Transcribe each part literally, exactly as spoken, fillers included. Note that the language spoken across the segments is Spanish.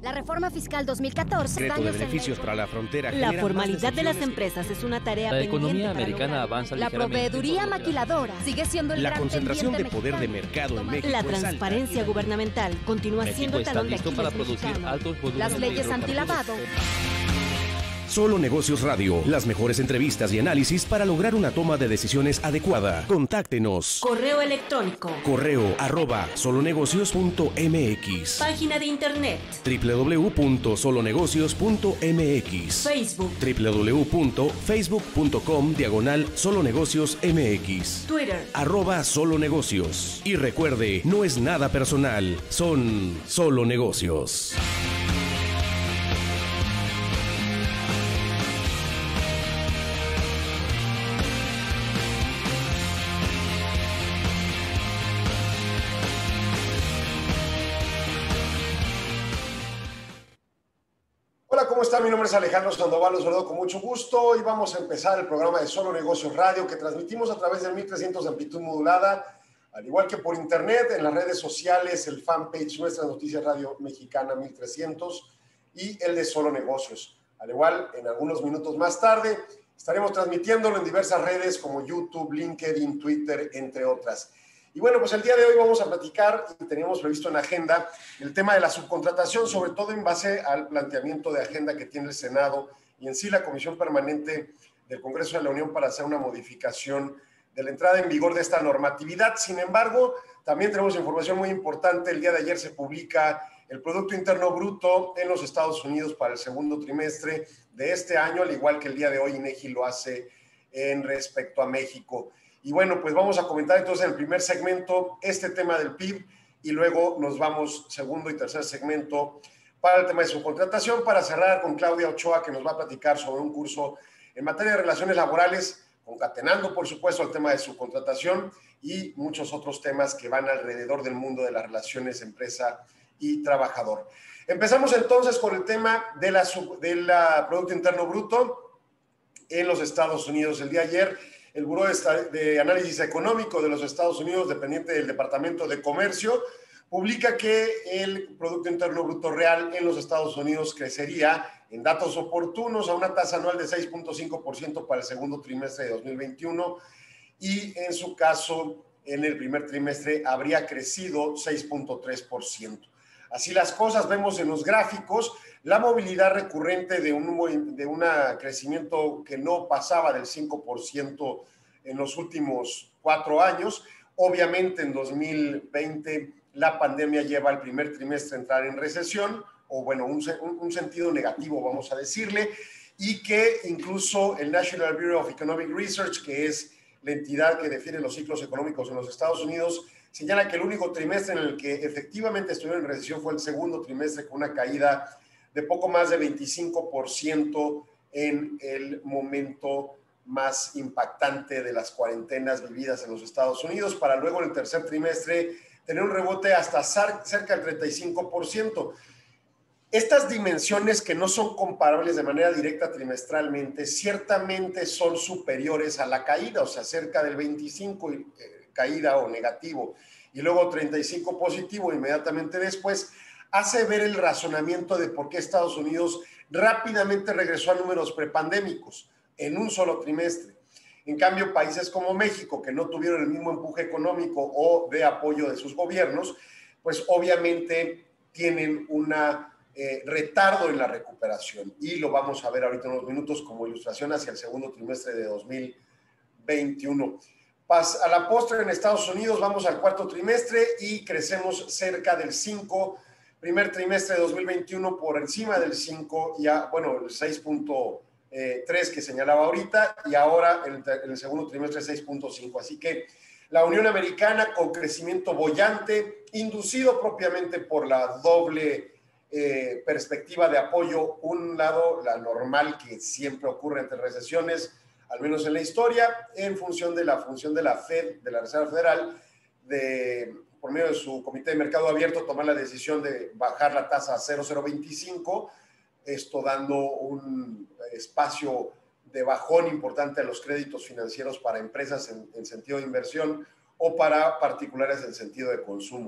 La reforma fiscal dos mil catorce... Decreto de beneficios para la frontera. La formalidad de las empresas es una tarea La pendiente economía para americana lograr. avanza La ligeramente. proveeduría maquiladora sigue siendo el La gran concentración de pendiente poder de mexicano. mercado en México La es alta. transparencia gubernamental continúa siendo México el está talón de listo Aquiles para producir mexicano. altos volúmenes Las de leyes hidrocarburos. antilavado. Solo Negocios Radio, las mejores entrevistas y análisis para lograr una toma de decisiones adecuada. Contáctenos. Correo electrónico. Correo arroba solonegocios punto mx. Página de internet. w w w punto solonegocios punto mx. Facebook. w w w punto facebook punto com diagonal solonegocios mx. Twitter. Arroba Solo Negocios. Y recuerde, no es nada personal, son solo negocios. Hola, ¿cómo está? Mi nombre es Alejandro Sandoval, los saludo con mucho gusto y vamos a empezar el programa de Solo Negocios Radio que transmitimos a través del mil trescientos de amplitud modulada, al igual que por internet, en las redes sociales, el fanpage Nuestras Noticias Radio Mexicana mil trescientos y el de Solo Negocios. Al igual, en algunos minutos más tarde, estaremos transmitiéndolo en diversas redes como YouTube, LinkedIn, Twitter, entre otras. Y bueno, pues el día de hoy vamos a platicar, y teníamos previsto en la agenda, el tema de la subcontratación, sobre todo en base al planteamiento de agenda que tiene el Senado y en sí la Comisión Permanente del Congreso de la Unión para hacer una modificación de la entrada en vigor de esta normatividad. Sin embargo, también tenemos información muy importante. El día de ayer se publica el Producto Interno Bruto en los Estados Unidos para el segundo trimestre de este año, al igual que el día de hoy INEGI lo hace en respecto a México. Y bueno, pues vamos a comentar entonces en el primer segmento este tema del P I B y luego nos vamos segundo y tercer segmento para el tema de subcontratación, para cerrar con Claudia Ochoa, que nos va a platicar sobre un curso en materia de relaciones laborales, concatenando por supuesto el tema de subcontratación y muchos otros temas que van alrededor del mundo de las relaciones empresa y trabajador. Empezamos entonces con el tema de la, de la Producto Interno Bruto en los Estados Unidos. El día de ayer, el Buró de Análisis Económico de los Estados Unidos, dependiente del Departamento de Comercio, publica que el Producto Interno Bruto real en los Estados Unidos crecería en datos oportunos a una tasa anual de seis punto cinco por ciento para el segundo trimestre de dos mil veintiuno y en su caso, en el primer trimestre habría crecido seis punto tres por ciento. Así las cosas, vemos en los gráficos la movilidad recurrente de un de un crecimiento que no pasaba del cinco por ciento en los últimos cuatro años. Obviamente en dos mil veinte la pandemia lleva al primer trimestre a entrar en recesión, o bueno, un, un, un sentido negativo, vamos a decirle, y que incluso el National Bureau of Economic Research, que es la entidad que define los ciclos económicos en los Estados Unidos, señala que el único trimestre en el que efectivamente estuvieron en recesión fue el segundo trimestre, con una caída de poco más de veinticinco por ciento en el momento más impactante de las cuarentenas vividas en los Estados Unidos, para luego en el tercer trimestre tener un rebote hasta cerca del treinta y cinco por ciento. Estas dimensiones, que no son comparables de manera directa trimestralmente, ciertamente son superiores a la caída, o sea, cerca del veinticinco por ciento eh, caída o negativo, y luego treinta y cinco por ciento positivo inmediatamente después, hace ver el razonamiento de por qué Estados Unidos rápidamente regresó a números prepandémicos en un solo trimestre. En cambio, países como México, que no tuvieron el mismo empuje económico o de apoyo de sus gobiernos, pues obviamente tienen un eh, retardo en la recuperación. Y lo vamos a ver ahorita en unos minutos como ilustración hacia el segundo trimestre de dos mil veintiuno. Pas, a la postre en Estados Unidos vamos al cuarto trimestre y crecemos cerca del cinco. Primer trimestre de dos mil veintiuno por encima del cinco, ya, bueno, el seis punto tres que señalaba ahorita, y ahora en el, en el segundo trimestre seis punto cinco. Así que la Unión Americana con crecimiento boyante, inducido propiamente por la doble eh, perspectiva de apoyo. Un lado, la normal que siempre ocurre entre recesiones, al menos en la historia, en función de la función de la Fed, de la Reserva Federal, de, por medio de su Comité de Mercado Abierto, tomar la decisión de bajar la tasa a cero punto cero veinticinco, esto dando un espacio de bajón importante a los créditos financieros para empresas en, en sentido de inversión o para particulares en sentido de consumo.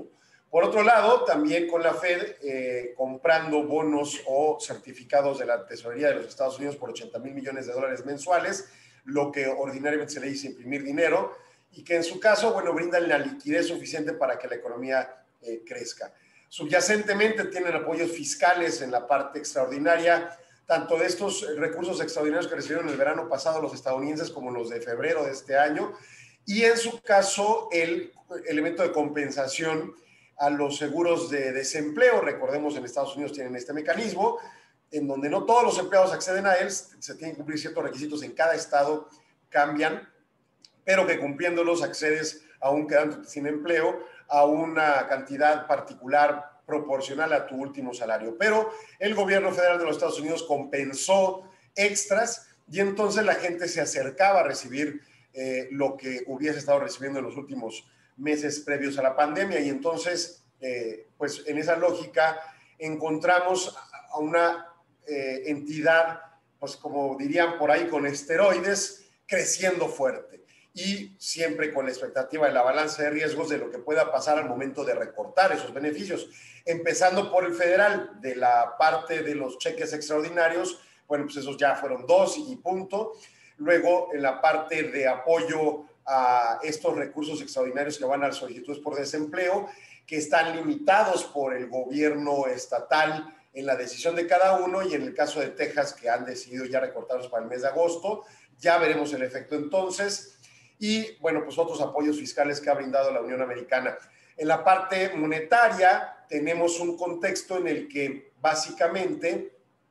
Por otro lado, también con la Fed eh, comprando bonos o certificados de la tesorería de los Estados Unidos por ochenta mil millones de dólares mensuales, lo que ordinariamente se le dice imprimir dinero, y que en su caso, bueno, brindan la liquidez suficiente para que la economía eh, crezca. Subyacentemente tienen apoyos fiscales en la parte extraordinaria, tanto de estos recursos extraordinarios que recibieron el verano pasado los estadounidenses como los de febrero de este año, y en su caso el elemento de compensación a los seguros de desempleo. Recordemos, en Estados Unidos tienen este mecanismo, en donde no todos los empleados acceden a él, se tienen que cumplir ciertos requisitos en cada estado, cambian, pero que cumpliéndolos accedes, aún quedando sin empleo, a una cantidad particular proporcional a tu último salario. Pero el gobierno federal de los Estados Unidos compensó extras y entonces la gente se acercaba a recibir eh, lo que hubiese estado recibiendo en los últimos meses previos a la pandemia, y entonces, eh, pues en esa lógica encontramos a una eh, entidad, pues como dirían por ahí, con esteroides, creciendo fuerte, y siempre con la expectativa de la balanza de riesgos de lo que pueda pasar al momento de recortar esos beneficios, empezando por el federal, de la parte de los cheques extraordinarios. Bueno, pues esos ya fueron dos y punto. Luego, en la parte de apoyo a estos recursos extraordinarios que van a las solicitudes por desempleo, que están limitados por el gobierno estatal en la decisión de cada uno, y en el caso de Texas, que han decidido ya recortarlos para el mes de agosto, ya veremos el efecto entonces. Y bueno, pues otros apoyos fiscales que ha brindado la Unión Americana. En la parte monetaria tenemos un contexto en el que básicamente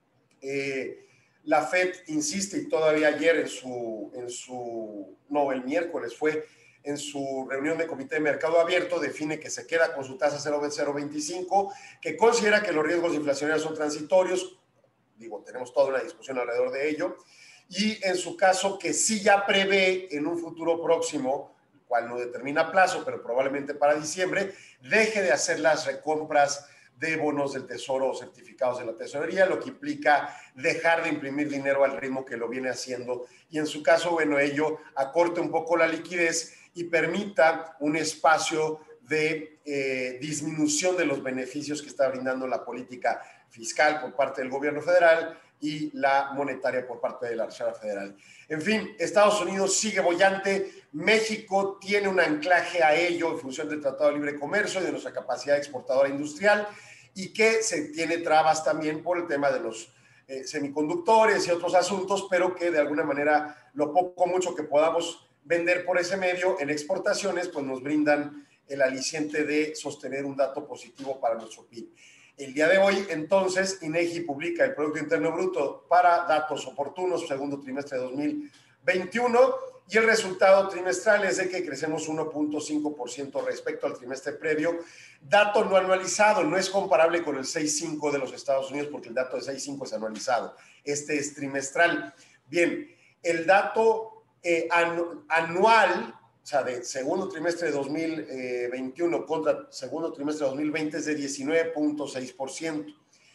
eh, la Fed insiste, y todavía ayer en su, en su, no, el miércoles fue, en su reunión de comité de mercado abierto, define que se queda con su tasa cero punto veinticinco, que considera que los riesgos inflacionarios son transitorios. Digo, tenemos toda una discusión alrededor de ello. Y en su caso, que sí ya prevé en un futuro próximo, el cual no determina plazo, pero probablemente para diciembre, deje de hacer las recompras de bonos del Tesoro o certificados de la tesorería, lo que implica dejar de imprimir dinero al ritmo que lo viene haciendo, y en su caso, bueno, ello acorte un poco la liquidez y permita un espacio de eh, disminución de los beneficios que está brindando la política fiscal por parte del gobierno federal y la monetaria por parte de la Reserva Federal. En fin, Estados Unidos sigue boyante, México tiene un anclaje a ello en función del Tratado de Libre Comercio y de nuestra capacidad exportadora industrial, y que se tiene trabas también por el tema de los eh, semiconductores y otros asuntos, pero que de alguna manera lo poco mucho que podamos vender por ese medio en exportaciones, pues nos brindan el aliciente de sostener un dato positivo para nuestro P I B. El día de hoy, entonces, INEGI publica el Producto Interno Bruto para datos oportunos, segundo trimestre de dos mil veintiuno, y el resultado trimestral es de que crecemos uno punto cinco por ciento respecto al trimestre previo. Dato no anualizado, no es comparable con el seis punto cinco de los Estados Unidos, porque el dato de seis punto cinco es anualizado. Este es trimestral. Bien, el dato eh, anu anual, o sea, de segundo trimestre de dos mil veintiuno contra segundo trimestre de dos mil veinte, es de diecinueve punto seis por ciento.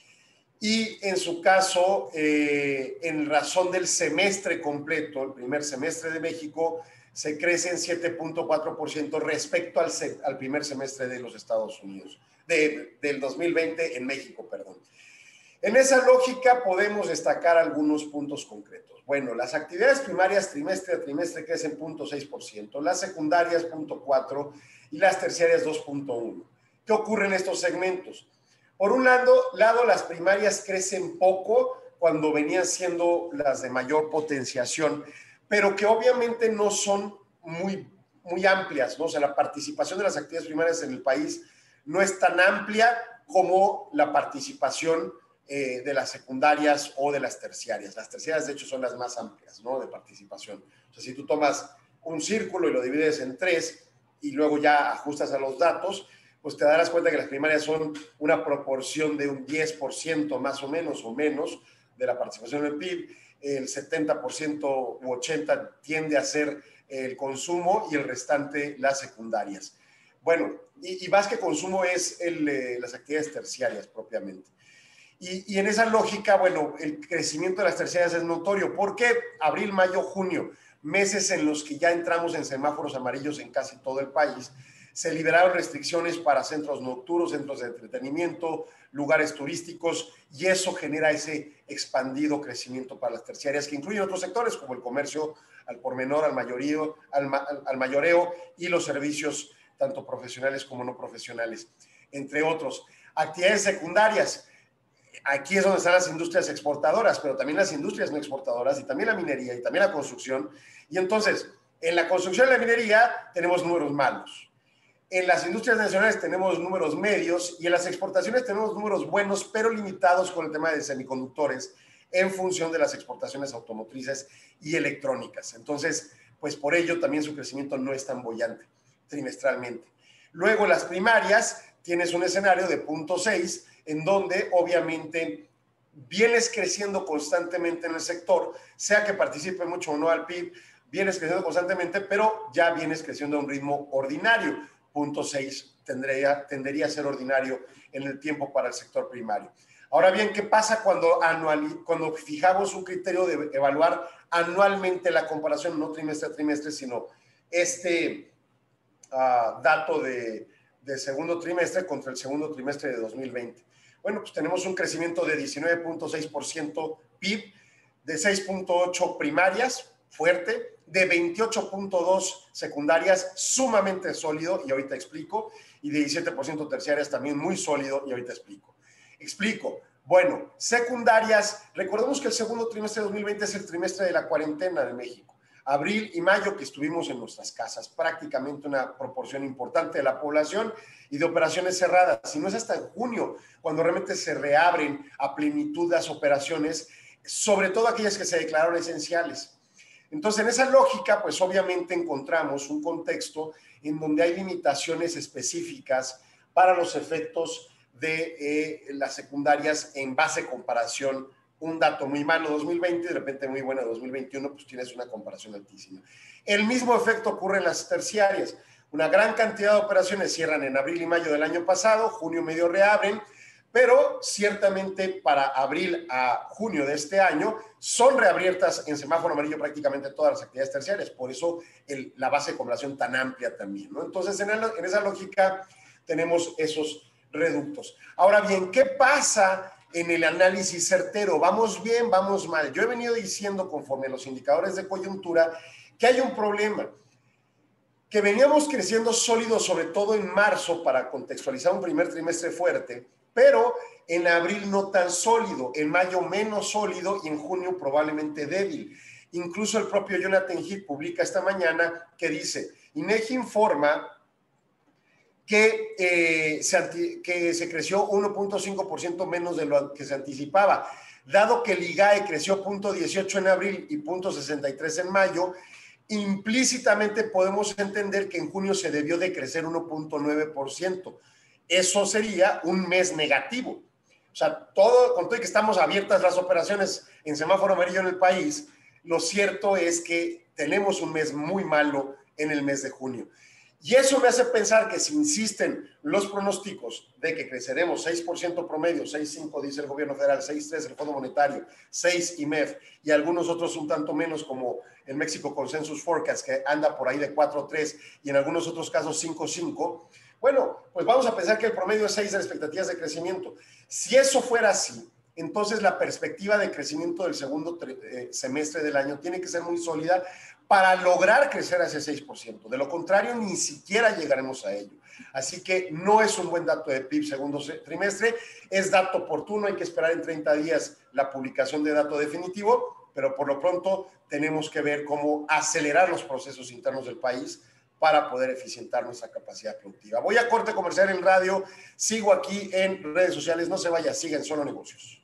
Y en su caso, eh, en razón del semestre completo, el primer semestre de México, se crece en siete punto cuatro por ciento respecto al, se al primer semestre de los Estados Unidos, de, del dos mil veinte en México, perdón. En esa lógica podemos destacar algunos puntos concretos. Bueno, las actividades primarias trimestre a trimestre crecen cero punto seis por ciento, las secundarias cero punto cuatro por ciento y las terciarias dos punto uno por ciento. ¿Qué ocurre en estos segmentos? Por un lado, lado, las primarias crecen poco cuando venían siendo las de mayor potenciación, pero que obviamente no son muy, muy amplias, ¿no? O sea, la participación de las actividades primarias en el país no es tan amplia como la participación eh, de las secundarias o de las terciarias. Las terciarias, de hecho, son las más amplias, ¿no?, de participación. O sea, si tú tomas un círculo y lo divides en tres y luego ya ajustas a los datos, pues te darás cuenta que las primarias son una proporción de un diez por ciento más o menos o menos de la participación del P I B. El setenta por ciento u ochenta por ciento tiende a ser el consumo y el restante las secundarias. Bueno, y, y más que consumo es el, eh, las actividades terciarias propiamente. Y, y en esa lógica, bueno, el crecimiento de las terciarias es notorio. ¿Por qué? Abril, mayo, junio, meses en los que ya entramos en semáforos amarillos en casi todo el país, se liberaron restricciones para centros nocturnos, centros de entretenimiento, lugares turísticos, y eso genera ese expandido crecimiento para las terciarias, que incluyen otros sectores como el comercio al por menor, al mayoreo, al, al, al mayoreo y los servicios tanto profesionales como no profesionales, entre otros. Actividades secundarias. Aquí es donde están las industrias exportadoras, pero también las industrias no exportadoras y también la minería y también la construcción. Y entonces, en la construcción y la minería tenemos números malos. En las industrias nacionales tenemos números medios y en las exportaciones tenemos números buenos, pero limitados con el tema de semiconductores en función de las exportaciones automotrices y electrónicas. Entonces, pues por ello también su crecimiento no es tan boyante trimestralmente. Luego, las primarias, tienes un escenario de punto seis, en donde obviamente vienes creciendo constantemente en el sector, sea que participe mucho o no al P I B, vienes creciendo constantemente, pero ya vienes creciendo a un ritmo ordinario. Punto seis tendría, tendería a ser ordinario en el tiempo para el sector primario. Ahora bien, ¿qué pasa cuando, anual, cuando fijamos un criterio de evaluar anualmente la comparación, no trimestre a trimestre, sino este uh, dato de, de segundo trimestre contra el segundo trimestre de dos mil veinte? Bueno, pues tenemos un crecimiento de diecinueve punto seis por ciento P I B, de seis punto ocho primarias, fuerte, de veintiocho punto dos secundarias, sumamente sólido, y ahorita explico, y de diecisiete por ciento terciarias también muy sólido, y ahorita explico. Explico. Bueno, secundarias, recordemos que el segundo trimestre de dos mil veinte es el trimestre de la cuarentena de México. Abril y mayo que estuvimos en nuestras casas, prácticamente una proporción importante de la población y de operaciones cerradas. Si no es hasta en junio, cuando realmente se reabren a plenitud las operaciones, sobre todo aquellas que se declararon esenciales. Entonces, en esa lógica, pues obviamente encontramos un contexto en donde hay limitaciones específicas para los efectos de eh, las secundarias en base a comparación. Un dato muy malo dos mil veinte, de repente muy bueno dos mil veintiuno, pues tienes una comparación altísima. El mismo efecto ocurre en las terciarias. Una gran cantidad de operaciones cierran en abril y mayo del año pasado, junio medio reabren, pero ciertamente para abril a junio de este año son reabiertas en semáforo amarillo prácticamente todas las actividades terciarias, por eso el, la base de comparación tan amplia también, ¿no? Entonces, en, el, en esa lógica tenemos esos reductos. Ahora bien, ¿qué pasa en el análisis certero? ¿Vamos bien, vamos mal? Yo he venido diciendo, conforme a los indicadores de coyuntura, que hay un problema, que veníamos creciendo sólido, sobre todo en marzo, para contextualizar un primer trimestre fuerte, pero en abril no tan sólido, en mayo menos sólido y en junio probablemente débil. Incluso el propio Jonathan Heath publica esta mañana que dice, INEGI informa que, eh, se, anti, que se creció uno punto cinco por ciento menos de lo que se anticipaba. Dado que el I G A E creció cero punto dieciocho en abril y cero punto sesenta y tres en mayo, implícitamente podemos entender que en junio se debió de crecer uno punto nueve por ciento. Eso sería un mes negativo. O sea, todo, con todo y que estamos abiertas las operaciones en semáforo amarillo en el país, lo cierto es que tenemos un mes muy malo en el mes de junio. Y eso me hace pensar que si insisten los pronósticos de que creceremos seis por ciento promedio, seis punto cinco dice el gobierno federal, seis punto tres el Fondo Monetario, seis I M E F y algunos otros un tanto menos como el México Consensus Forecast que anda por ahí de cuatro punto tres y en algunos otros casos cinco punto cinco, bueno, pues vamos a pensar que el promedio es seis de las expectativas de crecimiento. Si eso fuera así, entonces la perspectiva de crecimiento del segundo eh, semestre del año tiene que ser muy sólida para lograr crecer a ese seis por ciento. De lo contrario, ni siquiera llegaremos a ello. Así que no es un buen dato de P I B segundo trimestre, es dato oportuno, hay que esperar en treinta días la publicación de dato definitivo, pero por lo pronto tenemos que ver cómo acelerar los procesos internos del país para poder eficientar nuestra capacidad productiva. Voy a corte comercial en radio, sigo aquí en redes sociales, no se vaya, sigan Solo Negocios.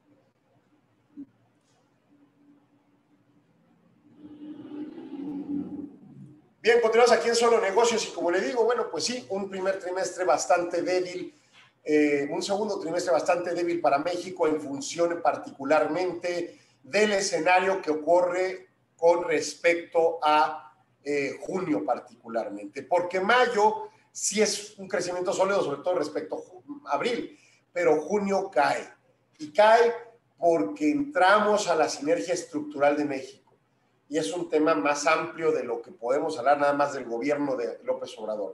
Bien, continuamos aquí en Solo Negocios y como le digo, bueno, pues sí, un primer trimestre bastante débil, eh, un segundo trimestre bastante débil para México en función particularmente del escenario que ocurre con respecto a eh, junio particularmente, porque mayo sí es un crecimiento sólido, sobre todo respecto a abril, pero junio cae, y cae porque entramos a la sinergia estructural de México. Y es un tema más amplio de lo que podemos hablar nada más del gobierno de López Obrador.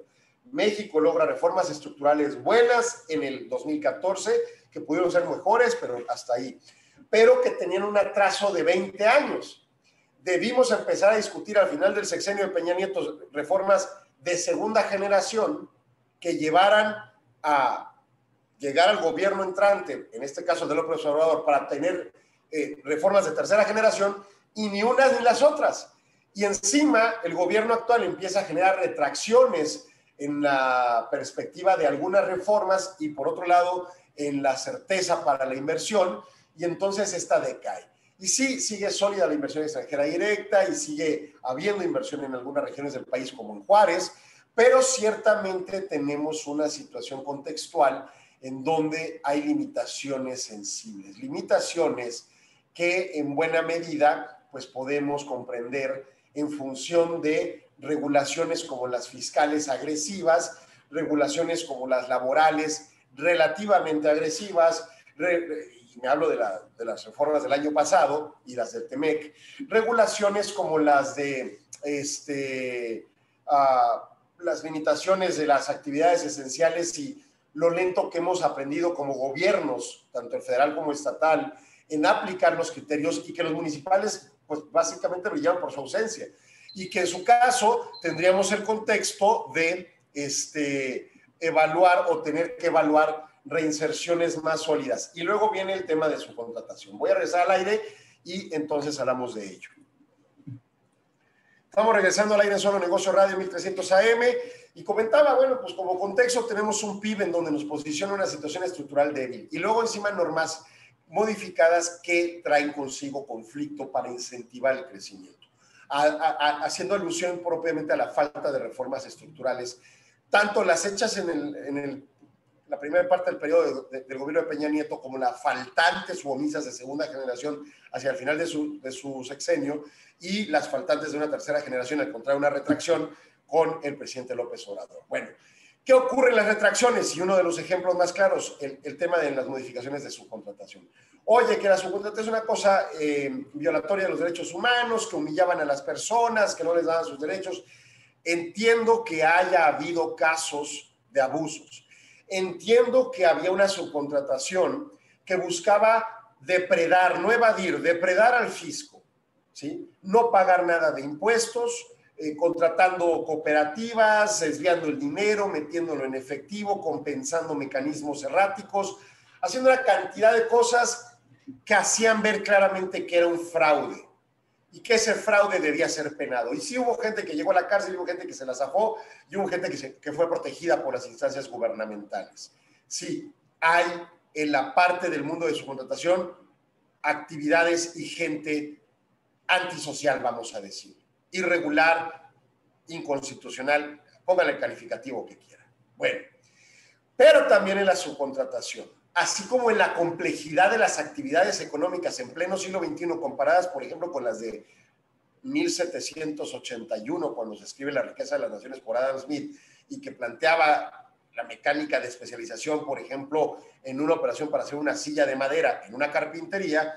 México logra reformas estructurales buenas en el dos mil catorce, que pudieron ser mejores, pero hasta ahí, pero que tenían un atraso de veinte años. Debimos empezar a discutir al final del sexenio de Peña Nieto reformas de segunda generación que llevaran a llegar al gobierno entrante, en este caso de López Obrador, para tener eh, reformas de tercera generación, y ni unas ni las otras. Y encima el gobierno actual empieza a generar retracciones en la perspectiva de algunas reformas y por otro lado en la certeza para la inversión, y entonces esta decae. Y sí, sigue sólida la inversión extranjera directa y sigue habiendo inversión en algunas regiones del país como en Juárez, pero ciertamente tenemos una situación contextual en donde hay limitaciones sensibles, limitaciones que en buena medida pues podemos comprender en función de regulaciones como las fiscales agresivas, regulaciones como las laborales relativamente agresivas, re, y me hablo de, la, de las reformas del año pasado y las del TEMEC, regulaciones como las de este, uh, las limitaciones de las actividades esenciales y lo lento que hemos aprendido como gobiernos, tanto el federal como estatal, en aplicar los criterios y que los municipales pues básicamente brillaron por su ausencia. Y que en su caso tendríamos el contexto de este, evaluar o tener que evaluar reinserciones más sólidas. Y luego viene el tema de su contratación. Voy a regresar al aire y entonces hablamos de ello. Estamos regresando al aire en Solo Negocio Radio mil trescientos A M y comentaba, bueno, pues como contexto tenemos un P I B en donde nos posiciona una situación estructural débil y luego encima normas modificadas que traen consigo conflicto para incentivar el crecimiento. A, a, haciendo alusión propiamente a la falta de reformas estructurales, tanto las hechas en, el, en el, la primera parte del periodo de, de, del gobierno de Peña Nieto como las faltantes u omisas de segunda generación hacia el final de su, de su sexenio y las faltantes de una tercera generación al contrario una retracción con el presidente López Obrador. Bueno, ¿qué ocurre en las retracciones? Y uno de los ejemplos más claros, el, el tema de las modificaciones de subcontratación. Oye, que la subcontratación es una cosa eh, violatoria de los derechos humanos, que humillaban a las personas, que no les daban sus derechos. Entiendo que haya habido casos de abusos. Entiendo que había una subcontratación que buscaba depredar, no evadir, depredar al fisco, ¿sí? No pagar nada de impuestos, Eh, contratando cooperativas, desviando el dinero, metiéndolo en efectivo, compensando mecanismos erráticos, haciendo una cantidad de cosas que hacían ver claramente que era un fraude y que ese fraude debía ser penado. Y sí hubo gente que llegó a la cárcel, hubo gente que se la zafó y hubo gente que, se, que fue protegida por las instancias gubernamentales. Sí, hay en la parte del mundo de su contratación actividades y gente antisocial, vamos a decir. Irregular, inconstitucional, póngale el calificativo que quiera. Bueno, pero también en la subcontratación, así como en la complejidad de las actividades económicas en pleno siglo veintiuno, comparadas, por ejemplo, con las de mil setecientos ochenta y uno, cuando se escribe La riqueza de las naciones por Adam Smith, y que planteaba la mecánica de especialización, por ejemplo, en una operación para hacer una silla de madera en una carpintería.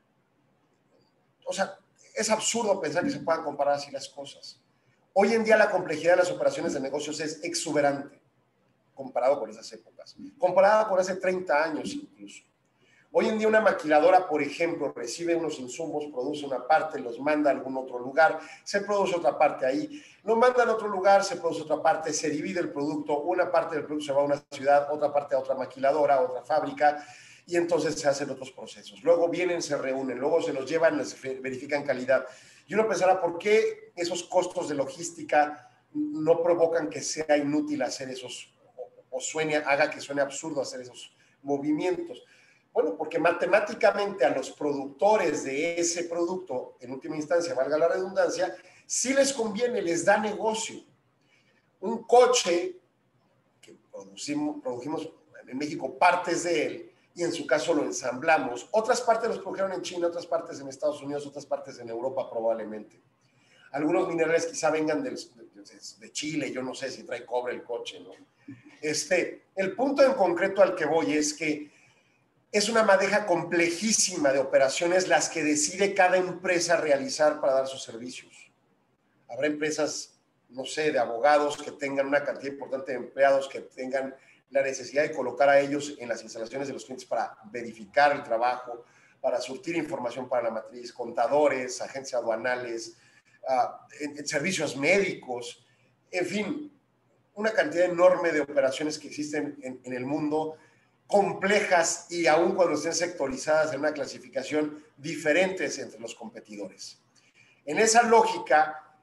O sea, es absurdo pensar que se puedan comparar así las cosas. Hoy en día la complejidad de las operaciones de negocios es exuberante comparado con esas épocas, comparada con hace treinta años incluso. Hoy en día una maquiladora, por ejemplo, recibe unos insumos, produce una parte, los manda a algún otro lugar, se produce otra parte ahí, lo manda a otro lugar, se produce otra parte, se divide el producto, una parte del producto se va a una ciudad, otra parte a otra maquiladora, a otra fábrica, y entonces se hacen otros procesos. Luego vienen, se reúnen, luego se los llevan, les verifican calidad. Y uno pensará, ¿por qué esos costos de logística no provocan que sea inútil hacer esos, o, o suene, haga que suene absurdo hacer esos movimientos? Bueno, porque matemáticamente a los productores de ese producto, en última instancia, valga la redundancia, sí les conviene, les da negocio. Un coche, que producimos, produjimos en México partes de él, y en su caso lo ensamblamos. Otras partes los produjeron en China, otras partes en Estados Unidos, otras partes en Europa probablemente. Algunos minerales quizá vengan de, de, de Chile, yo no sé si trae cobre el coche, ¿no? Este, el punto en concreto al que voy es que es una madeja complejísima de operaciones las que decide cada empresa realizar para dar sus servicios. Habrá empresas no sé, de abogados que tengan una cantidad importante de empleados, que tengan la necesidad de colocar a ellos en las instalaciones de los clientes para verificar el trabajo, para surtir información para la matriz, contadores, agencias aduanales, uh, en, en servicios médicos, en fin, una cantidad enorme de operaciones que existen en, en el mundo, complejas y aun cuando estén sectorizadas en una clasificación diferentes entre los competidores. En esa lógica,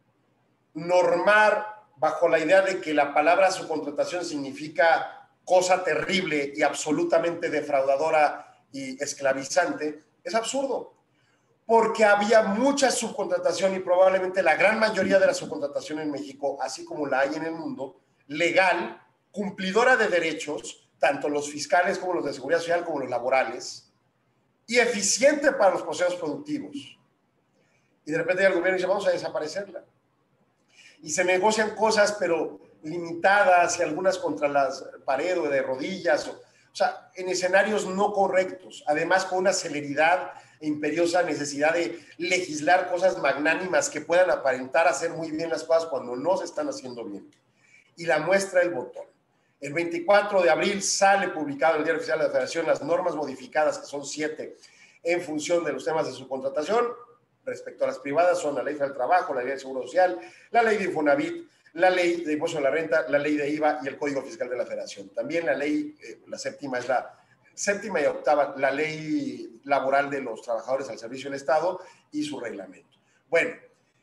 normar bajo la idea de que la palabra subcontratación significa cosa terrible y absolutamente defraudadora y esclavizante, es absurdo, porque había mucha subcontratación y probablemente la gran mayoría de la subcontratación en México, así como la hay en el mundo, legal, cumplidora de derechos, tanto los fiscales como los de seguridad social como los laborales, y eficiente para los procesos productivos. Y de repente el gobierno dice, vamos a desaparecerla. Y se negocian cosas, pero limitadas y algunas contra las paredes o de rodillas, o, o sea, en escenarios no correctos, además con una celeridad e imperiosa necesidad de legislar cosas magnánimas que puedan aparentar hacer muy bien las cosas cuando no se están haciendo bien. Y la muestra el botón. El veinticuatro de abril sale publicado en el Diario Oficial de la Federación las normas modificadas, que son siete, en función de los temas de subcontratación. Respecto a las privadas son la Ley del Trabajo, la Ley del Seguro Social, la Ley de Infonavit, la Ley de Impuesto a la Renta, la Ley de I V A y el Código Fiscal de la Federación. También la ley, eh, la séptima es la séptima y octava, la Ley Laboral de los Trabajadores al Servicio del Estado y su reglamento. Bueno,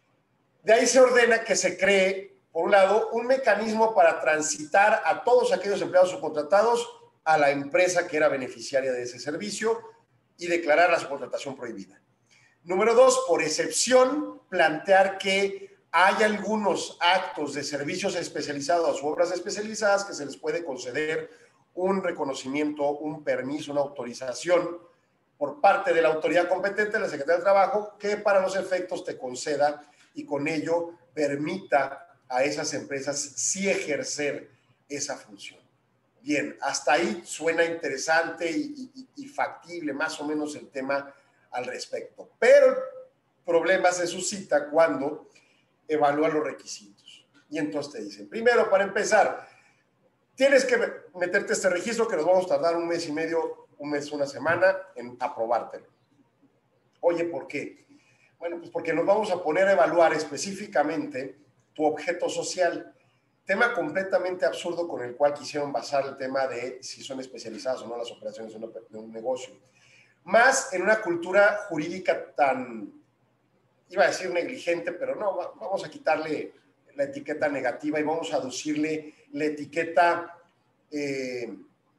de ahí se ordena que se cree, por un lado, un mecanismo para transitar a todos aquellos empleados subcontratados a la empresa que era beneficiaria de ese servicio y declarar la subcontratación prohibida. Número dos, por excepción, plantear que hay algunos actos de servicios especializados u obras especializadas que se les puede conceder un reconocimiento, un permiso, una autorización por parte de la autoridad competente, la Secretaría del Trabajo, que para los efectos te conceda y con ello permita a esas empresas sí ejercer esa función. Bien, hasta ahí suena interesante y, y, y factible más o menos el tema al respecto, pero el problema se suscita cuando evalúan los requisitos. Y entonces te dicen, primero, para empezar, tienes que meterte este registro que nos vamos a tardar un mes y medio, un mes, una semana en aprobártelo. Oye, ¿por qué? Bueno, pues porque nos vamos a poner a evaluar específicamente tu objeto social, tema completamente absurdo con el cual quisieron basar el tema de si son especializadas o no las operaciones de un negocio. Más en una cultura jurídica tan, iba a decir negligente, pero no, vamos a quitarle la etiqueta negativa y vamos a aducirle la etiqueta eh,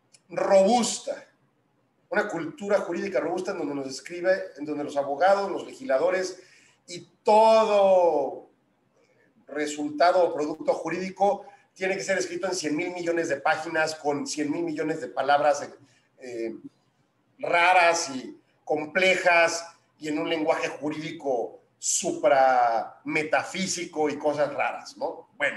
robusta. Una cultura jurídica robusta en donde nos escribe, en donde los abogados, los legisladores y todo resultado o producto jurídico tiene que ser escrito en cien mil millones de páginas con cien mil millones de palabras eh, raras y complejas y en un lenguaje jurídico suprametafísico y cosas raras, ¿no? Bueno,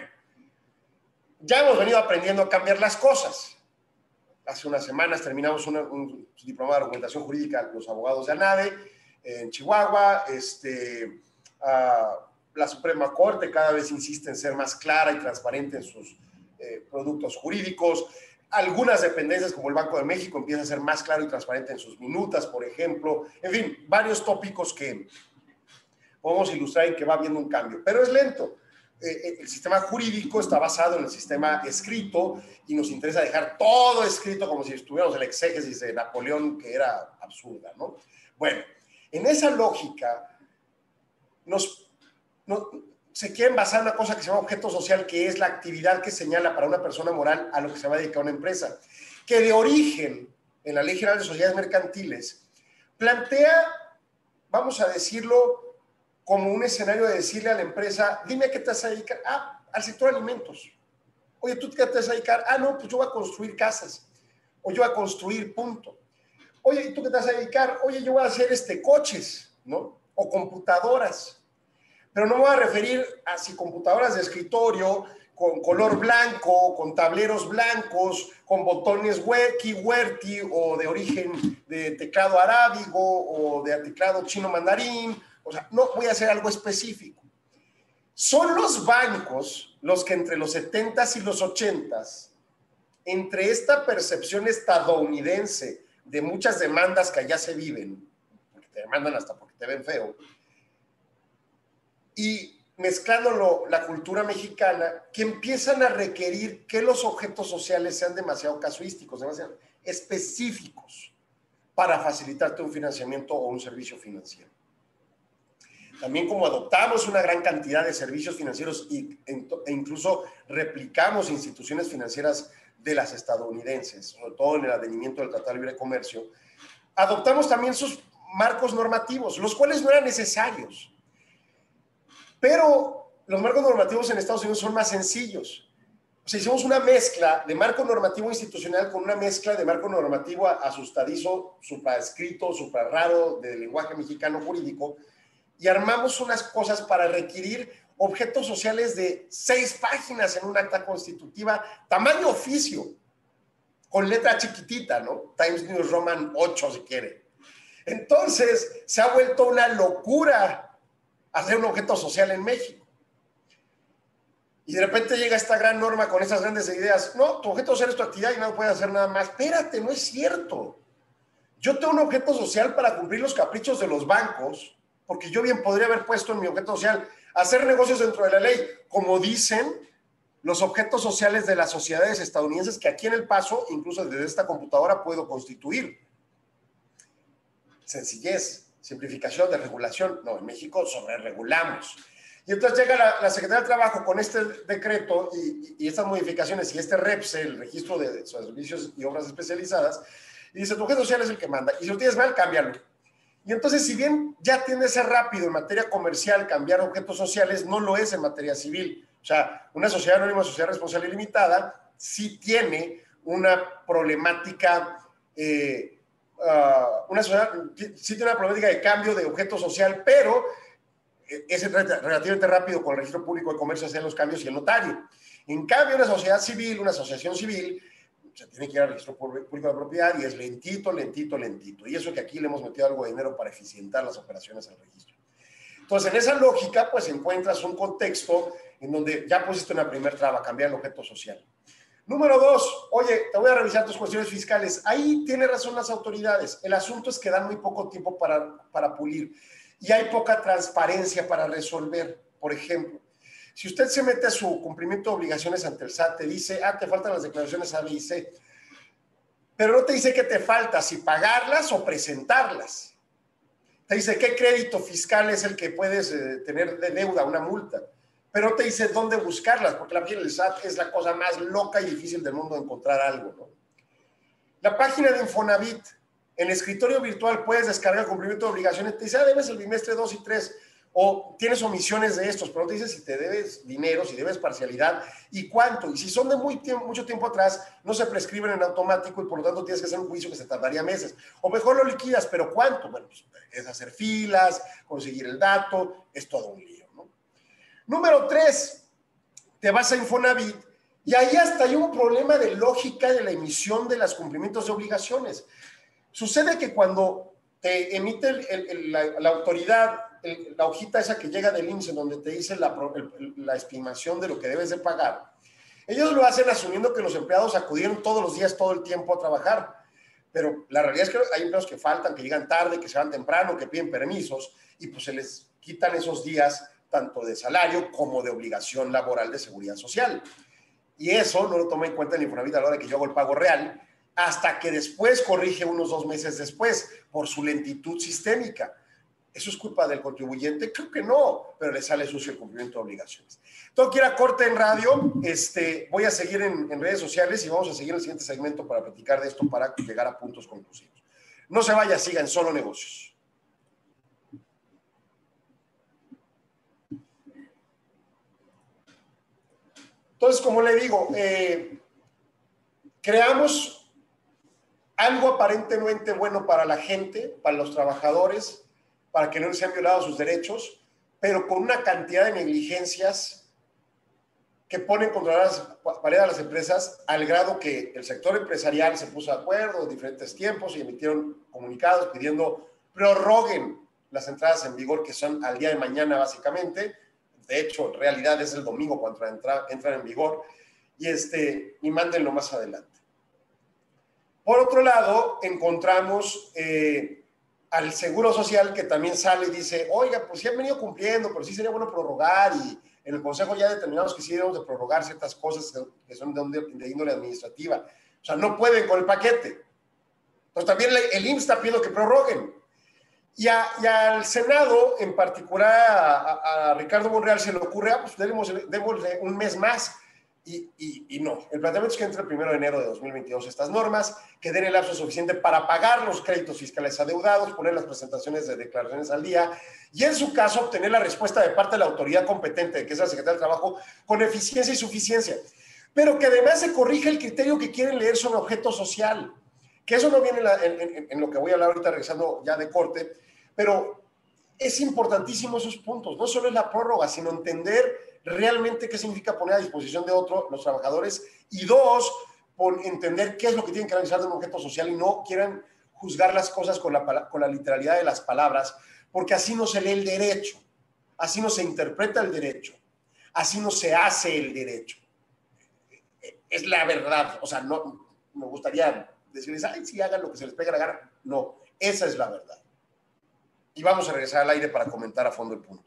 ya hemos venido aprendiendo a cambiar las cosas. Hace unas semanas terminamos una, un diplomado de argumentación jurídica los abogados de ANADE en Chihuahua. Este, uh, la Suprema Corte cada vez insiste en ser más clara y transparente en sus eh, productos jurídicos. Algunas dependencias, como el Banco de México, empiezan a ser más claro y transparente en sus minutas, por ejemplo. En fin, varios tópicos que podemos ilustrar en que va habiendo un cambio. Pero es lento. Eh, el sistema jurídico está basado en el sistema escrito y nos interesa dejar todo escrito como si estuviéramos en la exégesis de Napoleón, que era absurda, ¿no? Bueno, en esa lógica nos, nos, se quieren basar en una cosa que se llama objeto social, que es la actividad que señala para una persona moral a lo que se va a dedicar una empresa, que de origen, en la Ley General de Sociedades Mercantiles, plantea, vamos a decirlo, como un escenario de decirle a la empresa, dime a qué te vas a dedicar. Ah, al sector de alimentos. Oye, ¿tú qué te vas a dedicar? Ah, no, pues yo voy a construir casas. O yo voy a construir, punto. Oye, ¿y tú qué te vas a dedicar? Oye, yo voy a hacer este, coches, ¿no? O computadoras. Pero no me voy a referir a si computadoras de escritorio con color blanco, con tableros blancos, con botones QWERTY o de origen de teclado arábigo o de teclado chino mandarín. O sea, no voy a hacer algo específico. Son los bancos los que entre los setentas y los ochentas, entre esta percepción estadounidense de muchas demandas que allá se viven, porque te demandan hasta porque te ven feo, y mezclándolo la cultura mexicana, que empiezan a requerir que los objetos sociales sean demasiado casuísticos, demasiado específicos para facilitarte un financiamiento o un servicio financiero. También como adoptamos una gran cantidad de servicios financieros e incluso replicamos instituciones financieras de las estadounidenses, sobre todo en el advenimiento del Tratado de Libre Comercio, adoptamos también sus marcos normativos, los cuales no eran necesarios. Pero los marcos normativos en Estados Unidos son más sencillos. O sea, hicimos una mezcla de marco normativo institucional con una mezcla de marco normativo asustadizo, supraescrito, supra raro, del lenguaje mexicano jurídico, y armamos unas cosas para requerir objetos sociales de seis páginas en un acta constitutiva, tamaño oficio, con letra chiquitita, ¿no? Times New Roman ocho, si quiere. Entonces, se ha vuelto una locura hacer un objeto social en México. Y de repente llega esta gran norma con esas grandes ideas. No, tu objeto social es tu actividad y no puedes hacer nada más. Espérate, no es cierto. Yo tengo un objeto social para cumplir los caprichos de los bancos, porque yo bien podría haber puesto en mi objeto social hacer negocios dentro de la ley, como dicen los objetos sociales de las sociedades estadounidenses, que aquí en El Paso, incluso desde esta computadora, puedo constituir. Sencillez, simplificación de regulación. No, en México sobreregulamos. Y entonces llega la, la Secretaría del Trabajo con este decreto y, y, y estas modificaciones y este REPSE, el registro de, de servicios y obras especializadas, y dice, tu objeto social es el que manda. Y si lo tienes mal, cámbialo. Y entonces, si bien ya tiende a ser rápido en materia comercial cambiar objetos sociales, no lo es en materia civil. O sea, una sociedad anónima, sociedad responsable limitada, sí tiene una problemática, eh, uh, una sociedad, sí tiene una problemática de cambio de objeto social, pero es relativamente rápido con el registro público de comercio hacer los cambios y el notario. En cambio, una sociedad civil, una asociación civil, se tiene que ir al registro público de propiedad y es lentito, lentito, lentito. Y eso que aquí le hemos metido algo de dinero para eficientar las operaciones al registro. Entonces, en esa lógica, pues encuentras un contexto en donde ya pusiste una primera traba, cambiar el objeto social. Número dos, oye, te voy a revisar tus cuestiones fiscales. Ahí tiene razón las autoridades. El asunto es que dan muy poco tiempo para, para pulir y hay poca transparencia para resolver. Por ejemplo, si usted se mete a su cumplimiento de obligaciones ante el S A T, te dice, ah, te faltan las declaraciones A, B y C, pero no te dice qué te falta, si pagarlas o presentarlas. Te dice qué crédito fiscal es el que puedes eh, tener de deuda, una multa, pero no te dice dónde buscarlas, porque la página del S A T es la cosa más loca y difícil del mundo de encontrar algo, ¿no? La página de Infonavit, en el escritorio virtual puedes descargar el cumplimiento de obligaciones, te dice, ah, debes el bimestre dos y tres, o tienes omisiones de estos, pero no te dice si te debes dinero, si debes parcialidad y cuánto. Y si son de muy tiempo, mucho tiempo atrás, no se prescriben en automático y por lo tanto tienes que hacer un juicio que se tardaría meses. O mejor lo liquidas, pero ¿cuánto? Bueno, pues es hacer filas, conseguir el dato, es todo un lío, ¿no? Número tres, te vas a Infonavit y ahí hasta hay un problema de lógica de la emisión de los cumplimientos de obligaciones. Sucede que cuando te emite el, el, el, la, la autoridad el, la hojita esa que llega del I M S S, en donde te dice la, el, la estimación de lo que debes de pagar, ellos lo hacen asumiendo que los empleados acudieron todos los días, todo el tiempo a trabajar, pero la realidad es que hay empleados que faltan, que llegan tarde, que se van temprano, que piden permisos, y pues se les quitan esos días tanto de salario como de obligación laboral de seguridad social. Y eso no lo toma en cuenta el Infonavit a la hora de que yo hago el pago real, hasta que después corrige unos dos meses después por su lentitud sistémica. ¿Eso es culpa del contribuyente? Creo que no, pero le sale sucio el cumplimiento de obligaciones. Todo quiera corte en radio, este, voy a seguir en, en redes sociales y vamos a seguir en el siguiente segmento para platicar de esto para llegar a puntos conclusivos. No se vaya, siga en Solo Negocios. Entonces, como le digo, eh, creamos algo aparentemente bueno para la gente, para los trabajadores, para que no les sean violados sus derechos, pero con una cantidad de negligencias que ponen contra las paredes a las empresas, al grado que el sector empresarial se puso de acuerdo en diferentes tiempos y emitieron comunicados pidiendo prorroguen las entradas en vigor, que son al día de mañana básicamente, de hecho, en realidad es el domingo cuando entra, entran en vigor, y, este, y mándenlo más adelante. Por otro lado, encontramos eh, al Seguro Social, que también sale y dice, oiga, pues sí han venido cumpliendo, pero sí sería bueno prorrogar, y en el Consejo ya determinamos que sí debemos de prorrogar ciertas cosas que son de, de índole administrativa. O sea, no pueden con el paquete. Entonces también el I M S S está pidiendo que prorroguen. Y, a, y al Senado, en particular a, a, a Ricardo Monreal, se le ocurre, ah, pues démosle, démosle un mes más. Y, y, y no, el planteamiento es que entre el primero de enero de dos mil veintidós estas normas, que den el lapso suficiente para pagar los créditos fiscales adeudados, poner las presentaciones de declaraciones al día y en su caso obtener la respuesta de parte de la autoridad competente, que es la Secretaría del Trabajo, con eficiencia y suficiencia. Pero que además se corrija el criterio que quieren leer sobre objeto social, que eso no viene en, la, en, en, en lo que voy a hablar ahorita regresando ya de corte, pero es importantísimo esos puntos, no solo es la prórroga, sino entender realmente qué significa poner a disposición de otro los trabajadores, y dos, por entender qué es lo que tienen que analizar de un objeto social y no quieran juzgar las cosas con la, con la literalidad de las palabras, porque así no se lee el derecho, así no se interpreta el derecho, así no se hace el derecho. Es la verdad, o sea, no me gustaría decirles, ay, sí, hagan lo que se les pegue la gana. No, esa es la verdad. Y vamos a regresar al aire para comentar a fondo el punto.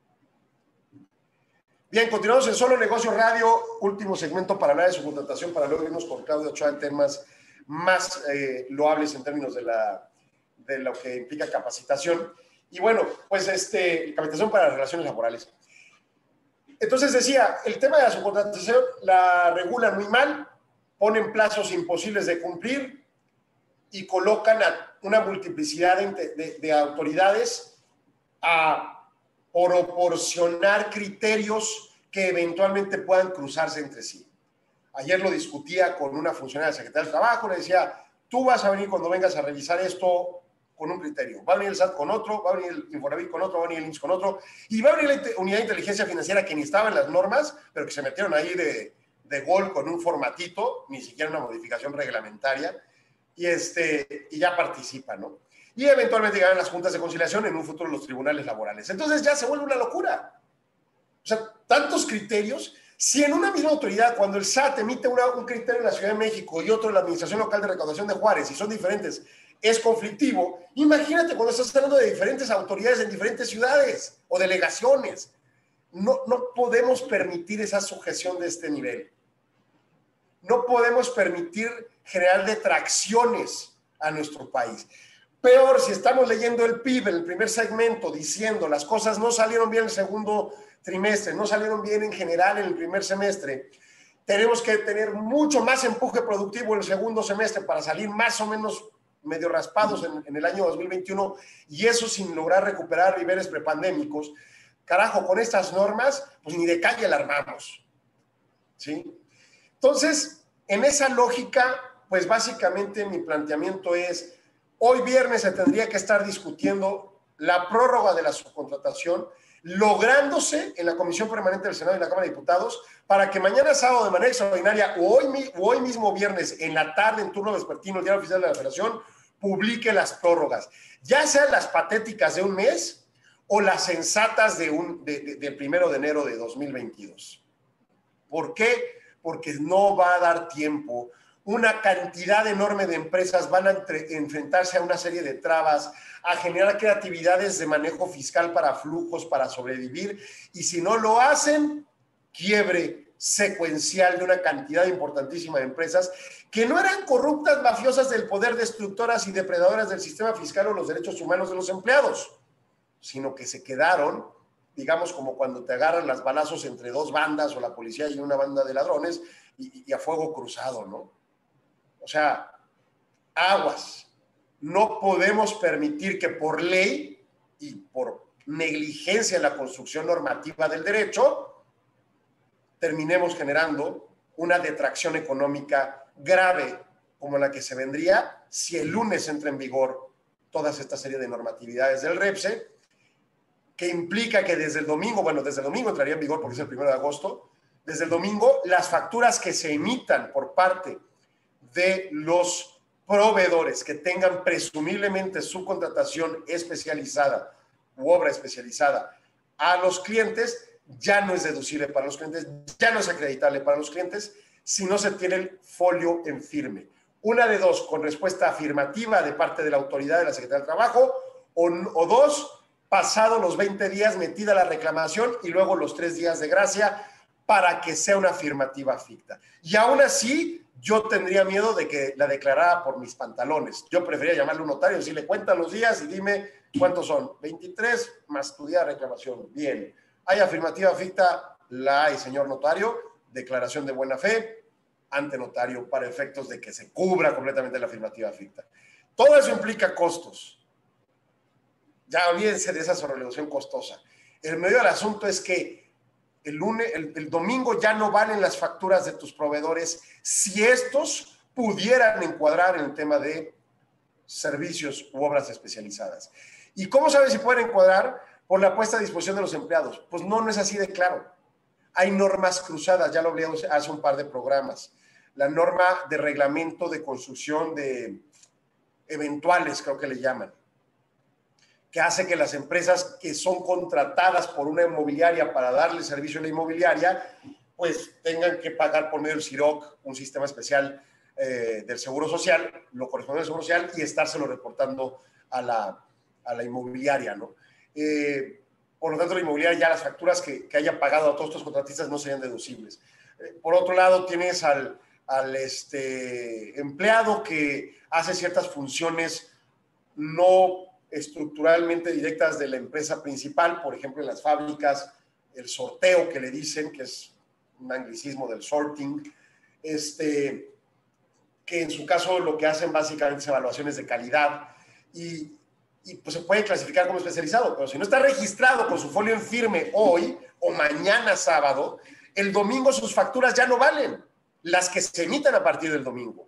Bien, continuamos en Solo Negocios Radio, último segmento para hablar de su contratación, para luego irnos con Claudio Ochoa en temas más eh, loables en términos de, la, de lo que implica capacitación. Y bueno, pues este, capacitación para las relaciones laborales. Entonces decía, el tema de la subcontratación la regulan muy mal, ponen plazos imposibles de cumplir y colocan a una multiplicidad de, de, de autoridades a proporcionar criterios que eventualmente puedan cruzarse entre sí. Ayer lo discutía con una funcionaria de la Secretaría del Trabajo, le decía, tú vas a venir cuando vengas a revisar esto con un criterio, va a venir el S A T con otro, va a venir el Infonavit con otro, va a venir el I M S S con otro, y va a venir la Unidad de Inteligencia Financiera que ni estaba en las normas, pero que se metieron ahí de, de gol con un formatito, ni siquiera una modificación reglamentaria, y, este, y ya participa, ¿no? Y eventualmente llegarán las juntas de conciliación, en un futuro los tribunales laborales. Entonces ya se vuelve una locura. O sea, tantos criterios. Si en una misma autoridad, cuando el S A T emite una, un criterio en la Ciudad de México y otro en la Administración Local de Recaudación de Juárez, y son diferentes, es conflictivo, imagínate cuando estás hablando de diferentes autoridades en diferentes ciudades o delegaciones. No, no podemos permitir esa sujeción de este nivel. No podemos permitir generar detracciones a nuestro país. Peor, si estamos leyendo el P I B en el primer segmento diciendo las cosas no salieron bien en el segundo trimestre, no salieron bien en general en el primer semestre, tenemos que tener mucho más empuje productivo en el segundo semestre para salir más o menos medio raspados en, en el año dos mil veintiuno, y eso sin lograr recuperar niveles prepandémicos. Carajo, con estas normas, pues ni de calle la armamos, ¿sí? Entonces, en esa lógica, pues básicamente mi planteamiento es, hoy viernes se tendría que estar discutiendo la prórroga de la subcontratación, lográndose en la Comisión Permanente del Senado y la Cámara de Diputados, para que mañana sábado de manera extraordinaria o hoy, o hoy mismo viernes en la tarde, en turno vespertino, el Diario Oficial de la Federación, publique las prórrogas, ya sean las patéticas de un mes o las sensatas de un, de, de, del primero de enero de dos mil veintidós. ¿Por qué? Porque no va a dar tiempo. Una cantidad enorme de empresas van a entre, enfrentarse a una serie de trabas, a generar creatividades de manejo fiscal para flujos, para sobrevivir, y si no lo hacen, quiebre secuencial de una cantidad importantísima de empresas que no eran corruptas, mafiosas del poder, destructoras y depredadoras del sistema fiscal o los derechos humanos de los empleados, sino que se quedaron, digamos, como cuando te agarran las balazos entre dos bandas o la policía y una banda de ladrones y, y a fuego cruzado, ¿no? O sea, aguas. No podemos permitir que por ley y por negligencia en la construcción normativa del derecho terminemos generando una detracción económica grave como la que se vendría si el lunes entra en vigor toda esta serie de normatividades del REPSE, que implica que desde el domingo, bueno, desde el domingo entraría en vigor porque es el primero de agosto, desde el domingo las facturas que se emitan por parte de los proveedores que tengan presumiblemente subcontratación especializada u obra especializada a los clientes ya no es deducible para los clientes, ya no es acreditable para los clientes si no se tiene el folio en firme. Una de dos, con respuesta afirmativa de parte de la autoridad de la Secretaría del Trabajo, o, o dos, pasado los veinte días metida la reclamación y luego los tres días de gracia para que sea una afirmativa ficta. Y aún así, yo tendría miedo de que la declarara por mis pantalones. Yo preferiría llamarle a un notario, decirle, cuenta los días y dime cuántos son. veintitrés más tu día de reclamación. Bien. ¿Hay afirmativa ficta? La hay, señor notario. Declaración de buena fe ante notario para efectos de que se cubra completamente la afirmativa ficta. Todo eso implica costos. Ya olvídense de esa sobrereducción costosa. El medio del asunto es que el, lunes, el, el domingo ya no valen las facturas de tus proveedores si estos pudieran encuadrar en el tema de servicios u obras especializadas. ¿Y cómo sabes si pueden encuadrar? Por la puesta a disposición de los empleados. Pues no, no es así de claro. Hay normas cruzadas, ya lo hablé hace un par de programas. La norma de reglamento de construcción de eventuales, creo que le llaman, que hace que las empresas que son contratadas por una inmobiliaria para darle servicio a la inmobiliaria, pues tengan que pagar por medio del S I R O C, un sistema especial eh, del Seguro Social, lo corresponde al Seguro Social, y estárselo reportando a la, a la inmobiliaria, ¿no? Eh, por lo tanto, la inmobiliaria ya las facturas que, que haya pagado a todos estos contratistas no serían deducibles. Eh, por otro lado, tienes al, al este, empleado que hace ciertas funciones no estructuralmente directas de la empresa principal, por ejemplo, en las fábricas, el sorteo que le dicen, que es un anglicismo del sorting, este, que en su caso lo que hacen básicamente es evaluaciones de calidad y, y pues se puede clasificar como especializado, pero si no está registrado con su folio en firme hoy o mañana sábado, el domingo sus facturas ya no valen, las que se emitan a partir del domingo.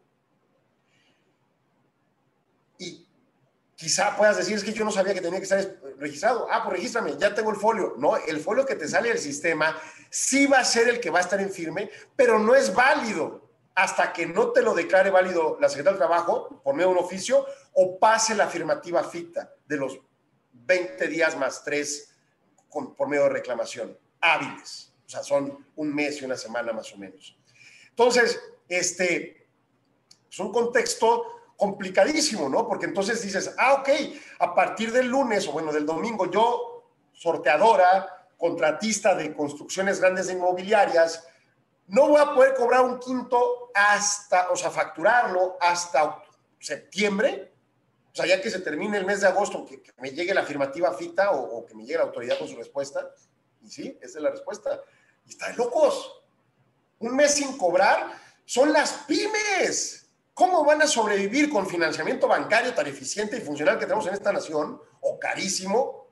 Y quizá puedas decir, es que yo no sabía que tenía que estar registrado. Ah, pues regístrame, ya tengo el folio. No, el folio que te sale del sistema sí va a ser el que va a estar en firme, pero no es válido hasta que no te lo declare válido la Secretaría del Trabajo por medio de un oficio o pase la afirmativa ficta de los veinte días más tres con, por medio de reclamación hábiles. O sea, son un mes y una semana más o menos. Entonces, este es un contexto complicadísimo, ¿no? Porque entonces dices, ah, ok, a partir del lunes o bueno, del domingo, yo, sorteadora, contratista de construcciones grandes de inmobiliarias, no voy a poder cobrar un quinto hasta, o sea, facturarlo hasta septiembre, o sea, ya que se termine el mes de agosto, que, que me llegue la afirmativa ficta o, o que me llegue la autoridad con su respuesta. Y sí, esa es la respuesta. Y está de locos. Un mes sin cobrar son las pymes. ¿Cómo van a sobrevivir con financiamiento bancario tan eficiente y funcional que tenemos en esta nación? O carísimo.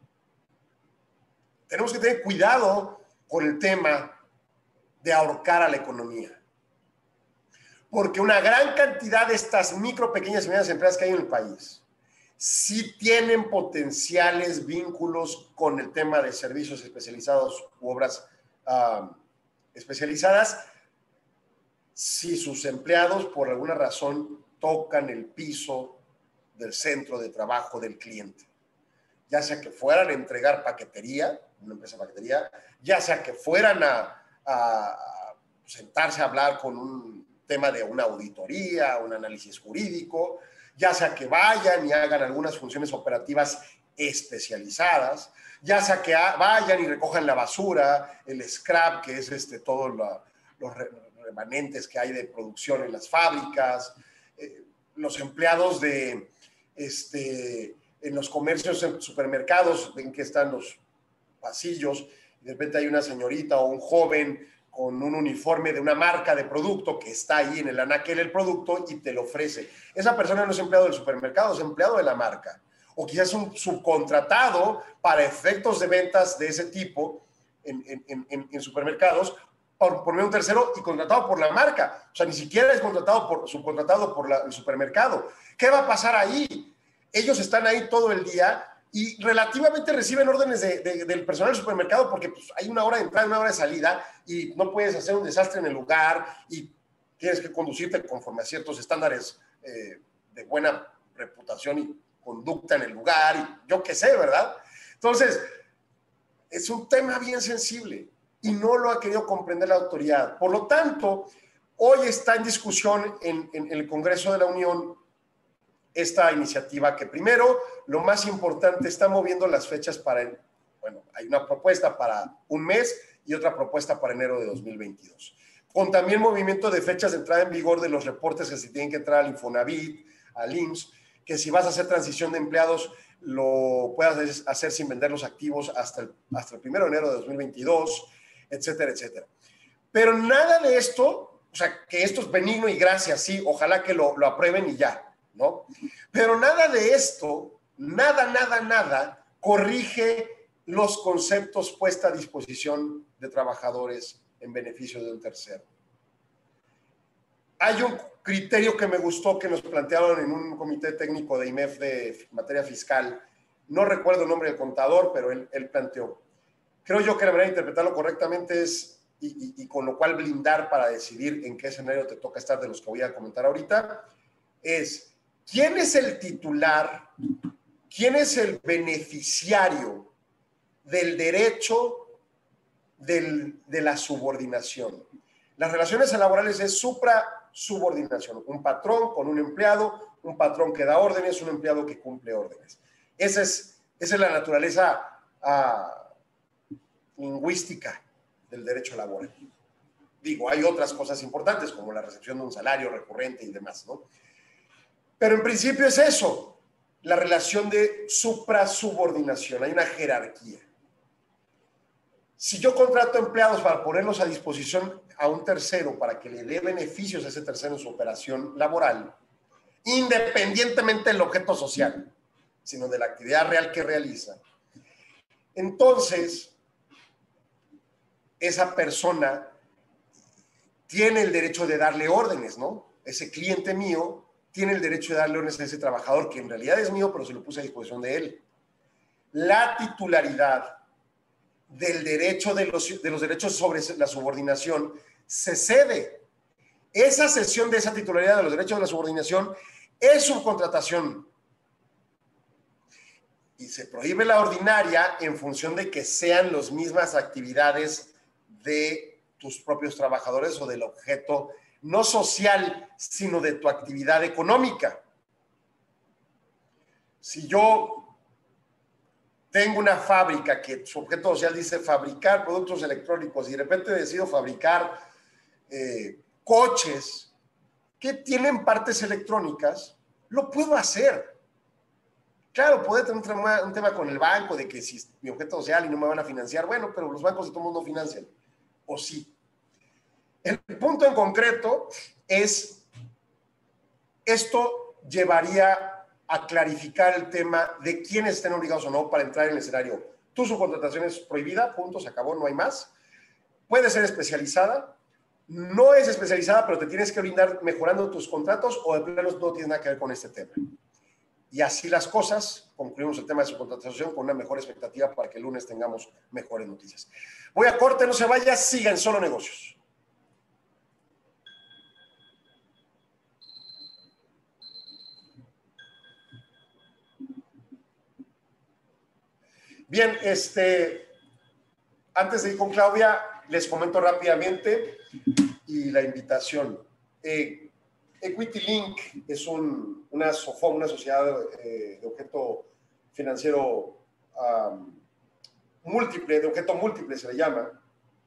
Tenemos que tener cuidado con el tema de ahorcar a la economía. Porque una gran cantidad de estas micro, pequeñas y medianas empresas que hay en el país sí tienen potenciales vínculos con el tema de servicios especializados u obras uh, especializadas, si sus empleados por alguna razón tocan el piso del centro de trabajo del cliente, ya sea que fueran a entregar paquetería, una empresa de paquetería, ya sea que fueran a, a, a sentarse a hablar con un tema de una auditoría, un análisis jurídico, ya sea que vayan y hagan algunas funciones operativas especializadas, ya sea que vayan y recojan la basura, el scrap, que es este, todos los remanentes que hay de producción en las fábricas, eh, los empleados de, este, en los comercios, en supermercados, ven que están los pasillos, y de repente hay una señorita o un joven con un uniforme de una marca de producto que está ahí en el anaquel el producto y te lo ofrece. Esa persona no es empleado del supermercado, es empleado de la marca. O quizás un subcontratado para efectos de ventas de ese tipo en, en, en, en supermercados por, por medio de un tercero y contratado por la marca. O sea, ni siquiera es contratado por, subcontratado por la, el supermercado. ¿Qué va a pasar ahí? Ellos están ahí todo el día y relativamente reciben órdenes de, de, del personal del supermercado porque pues, hay una hora de entrada y una hora de salida y no puedes hacer un desastre en el lugar y tienes que conducirte conforme a ciertos estándares eh, de buena reputación y conducta en el lugar y yo qué sé, ¿verdad? Entonces, es un tema bien sensible y no lo ha querido comprender la autoridad. Por lo tanto, hoy está en discusión en, en, en el Congreso de la Unión esta iniciativa que primero, lo más importante, está moviendo las fechas para, el, bueno, hay una propuesta para un mes y otra propuesta para enero de dos mil veintidós. Con también movimiento de fechas de entrada en vigor de los reportes que se tienen que entrar al Infonavit, al I M S S, que si vas a hacer transición de empleados, lo puedas hacer sin vender los activos hasta el, hasta el primero de enero de dos mil veintidós, etcétera, etcétera. Pero nada de esto, o sea, que esto es benigno y gracias, sí, ojalá que lo, lo aprueben y ya, ¿no? Pero nada de esto, nada, nada, nada, corrige los conceptos puestos a disposición de trabajadores en beneficio de un tercero. Hay un criterio que me gustó que nos plantearon en un comité técnico de I M E F de materia fiscal. No recuerdo el nombre del contador, pero él, él planteó. Creo yo que la manera de interpretarlo correctamente es, y, y, y con lo cual blindar para decidir en qué escenario te toca estar de los que voy a comentar ahorita, es quién es el titular, quién es el beneficiario del derecho del, de la subordinación. Las relaciones laborales es supra-subordinación. Un patrón con un empleado, un patrón que da órdenes, un empleado que cumple órdenes. Esa es, esa es la naturaleza uh, lingüística del derecho laboral. Digo, hay otras cosas importantes como la recepción de un salario recurrente y demás, ¿no? Pero en principio es eso, la relación de supra-subordinación. Hay una jerarquía. Si yo contrato empleados para ponerlos a disposición a un tercero para que le dé beneficios a ese tercero en su operación laboral, independientemente del objeto social, sino de la actividad real que realiza, entonces esa persona tiene el derecho de darle órdenes, ¿no? Ese cliente mío tiene el derecho de darle órdenes a ese trabajador que en realidad es mío, pero se lo puse a disposición de él. La titularidad del derecho de los, de los derechos sobre la subordinación se cede. Esa cesión de esa titularidad de los derechos de la subordinación es subcontratación. Y se prohíbe la ordinaria en función de que sean las mismas actividades de tus propios trabajadores o del objeto no social, sino de tu actividad económica. Si yo tengo una fábrica que su objeto social dice fabricar productos electrónicos y de repente decido fabricar eh, coches que tienen partes electrónicas, lo puedo hacer. Claro, puede tener un tema, un tema con el banco de que si es mi objeto social y no me van a financiar, bueno, pero los bancos de todo mundo no financian. O sí. El punto en concreto es, esto llevaría a clarificar el tema de quiénes estén obligados o no para entrar en el escenario. Tu subcontratación es prohibida, punto, se acabó, no hay más. Puede ser especializada, no es especializada, pero te tienes que brindar mejorando tus contratos o de plano no tienes nada que ver con este tema. Y así las cosas, concluimos el tema de subcontratación con una mejor expectativa para que el lunes tengamos mejores noticias. Voy a corte, no se vaya, siga en Solo Negocios. Bien, este, antes de ir con Claudia, les comento rápidamente y la invitación. Eh, Equity Link es un, una SOFOM, una sociedad eh, de objeto financiero um, múltiple, de objeto múltiple se le llama,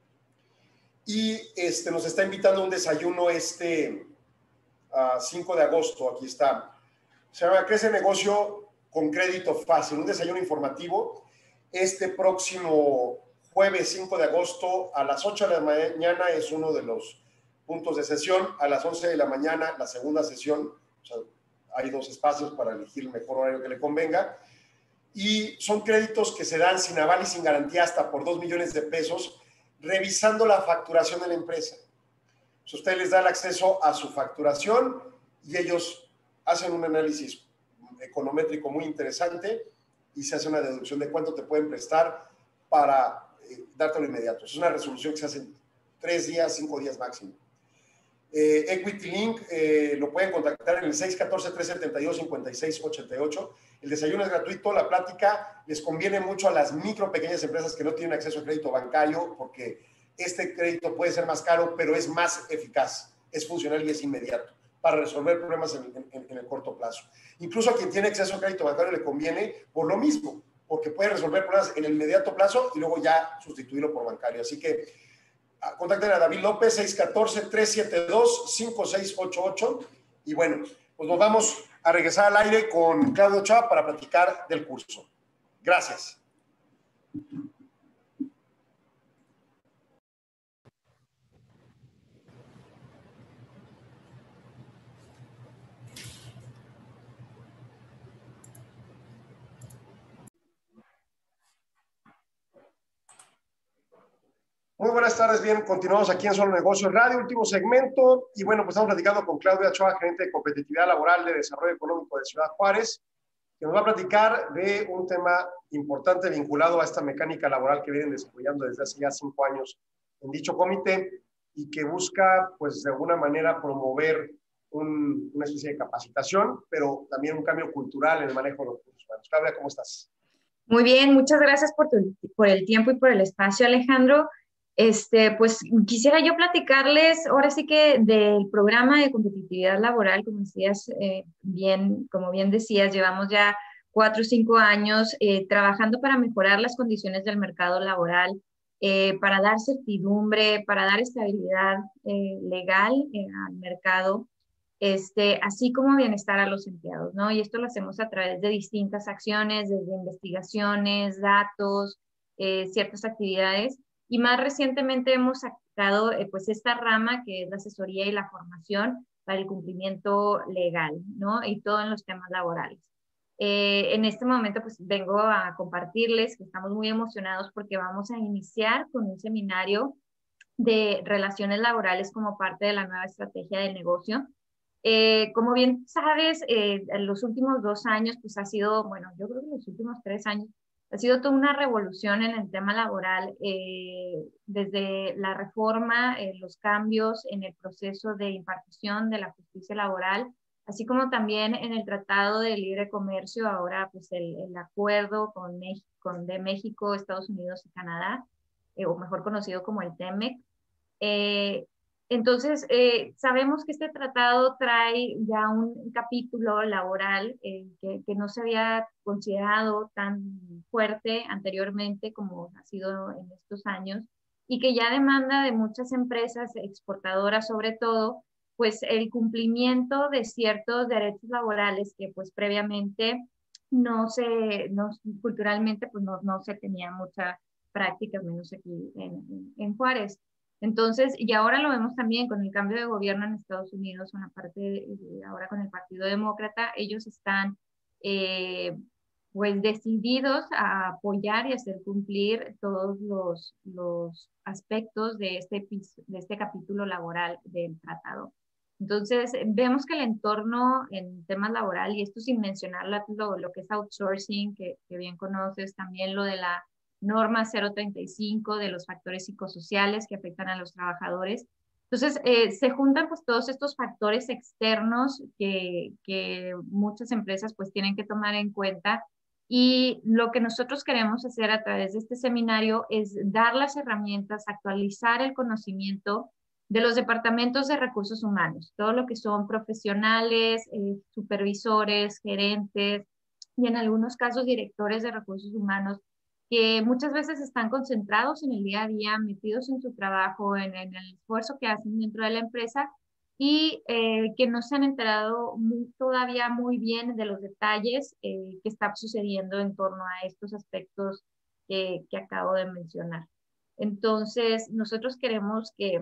y este, nos está invitando a un desayuno este uh, cinco de agosto, aquí está. Se llama Crece Negocio con Crédito Fácil, un desayuno informativo. Este próximo jueves cinco de agosto a las ocho de la mañana es uno de los puntos de sesión. A las once de la mañana la segunda sesión. O sea, hay dos espacios para elegir el mejor horario que le convenga. Y son créditos que se dan sin aval y sin garantía hasta por dos millones de pesos, revisando la facturación de la empresa. O sea, usted les da el acceso a su facturación y ellos hacen un análisis econométrico muy interesante y se hace una deducción de cuánto te pueden prestar para eh, dártelo inmediato. Es una resolución que se hace en tres días, cinco días máximo. Eh, Equity Link eh, lo pueden contactar en el seis uno cuatro, tres siete dos, cinco seis ocho ocho. El desayuno es gratuito, la plática les conviene mucho a las micro, pequeñas empresas que no tienen acceso a crédito bancario porque este crédito puede ser más caro, pero es más eficaz, es funcional y es inmediato para resolver problemas en, en, en el corto plazo. Incluso a quien tiene acceso a crédito bancario le conviene por lo mismo, porque puede resolver problemas en el inmediato plazo y luego ya sustituirlo por bancario. Así que contacten a David López, seis uno cuatro, tres siete dos, cinco seis ocho ocho. Y bueno, pues nos vamos a regresar al aire con Claudio Ochoa para platicar del curso. Gracias. Muy buenas tardes, bien, continuamos aquí en Solo Negocios Radio, último segmento, y bueno, pues estamos platicando con Claudia Ochoa, gerente de competitividad laboral de desarrollo económico de Ciudad Juárez, que nos va a platicar de un tema importante vinculado a esta mecánica laboral que vienen desarrollando desde hace ya cinco años en dicho comité y que busca, pues, de alguna manera promover un, una especie de capacitación, pero también un cambio cultural en el manejo de los recursos humanos. Claudia, ¿cómo estás? Muy bien, muchas gracias por, tu, por el tiempo y por el espacio, Alejandro. Este, pues quisiera yo platicarles ahora sí que del programa de competitividad laboral, como decías, eh, bien, como bien decías, llevamos ya cuatro o cinco años eh, trabajando para mejorar las condiciones del mercado laboral, eh, para dar certidumbre, para dar estabilidad eh, legal eh, al mercado, este, así como bienestar a los empleados, ¿no? Y esto lo hacemos a través de distintas acciones, desde investigaciones, datos, eh, ciertas actividades. Y más recientemente hemos sacado eh, pues esta rama que es la asesoría y la formación para el cumplimiento legal, ¿no? Y todo en los temas laborales. Eh, en este momento pues vengo a compartirles que estamos muy emocionados porque vamos a iniciar con un seminario de relaciones laborales como parte de la nueva estrategia de negocio. Eh, como bien sabes, eh, en los últimos dos años pues ha sido, bueno, yo creo que los últimos tres años, ha sido toda una revolución en el tema laboral, eh, desde la reforma, eh, los cambios en el proceso de impartición de la justicia laboral, así como también en el Tratado de Libre Comercio, ahora pues el, el acuerdo con, México, con de México, Estados Unidos y Canadá, eh, o mejor conocido como el TEMEC. Eh, Entonces, eh, sabemos que este tratado trae ya un capítulo laboral eh, que, que no se había considerado tan fuerte anteriormente como ha sido en estos años y que ya demanda de muchas empresas exportadoras, sobre todo, pues el cumplimiento de ciertos derechos laborales que pues previamente no se, no, culturalmente pues no, no se tenía mucha práctica, menos aquí en, en, en Juárez. Entonces, y ahora lo vemos también con el cambio de gobierno en Estados Unidos, una parte de, ahora con el Partido Demócrata, ellos están eh, pues decididos a apoyar y hacer cumplir todos los, los aspectos de este, de este capítulo laboral del tratado. Entonces, vemos que el entorno en temas laboral, y esto sin mencionar lo, lo que es outsourcing, que, que bien conoces, también lo de la norma cero treinta y cinco de los factores psicosociales que afectan a los trabajadores. Entonces, eh, se juntan pues todos estos factores externos que, que muchas empresas pues tienen que tomar en cuenta, y lo que nosotros queremos hacer a través de este seminario es dar las herramientas, actualizar el conocimiento de los departamentos de recursos humanos, todo lo que son profesionales, eh, supervisores, gerentes y en algunos casos directores de recursos humanos, que muchas veces están concentrados en el día a día, metidos en su trabajo, en, en el esfuerzo que hacen dentro de la empresa y eh, que no se han enterado muy, todavía muy bien de los detalles eh, que está sucediendo en torno a estos aspectos que, que acabo de mencionar. Entonces, nosotros queremos que,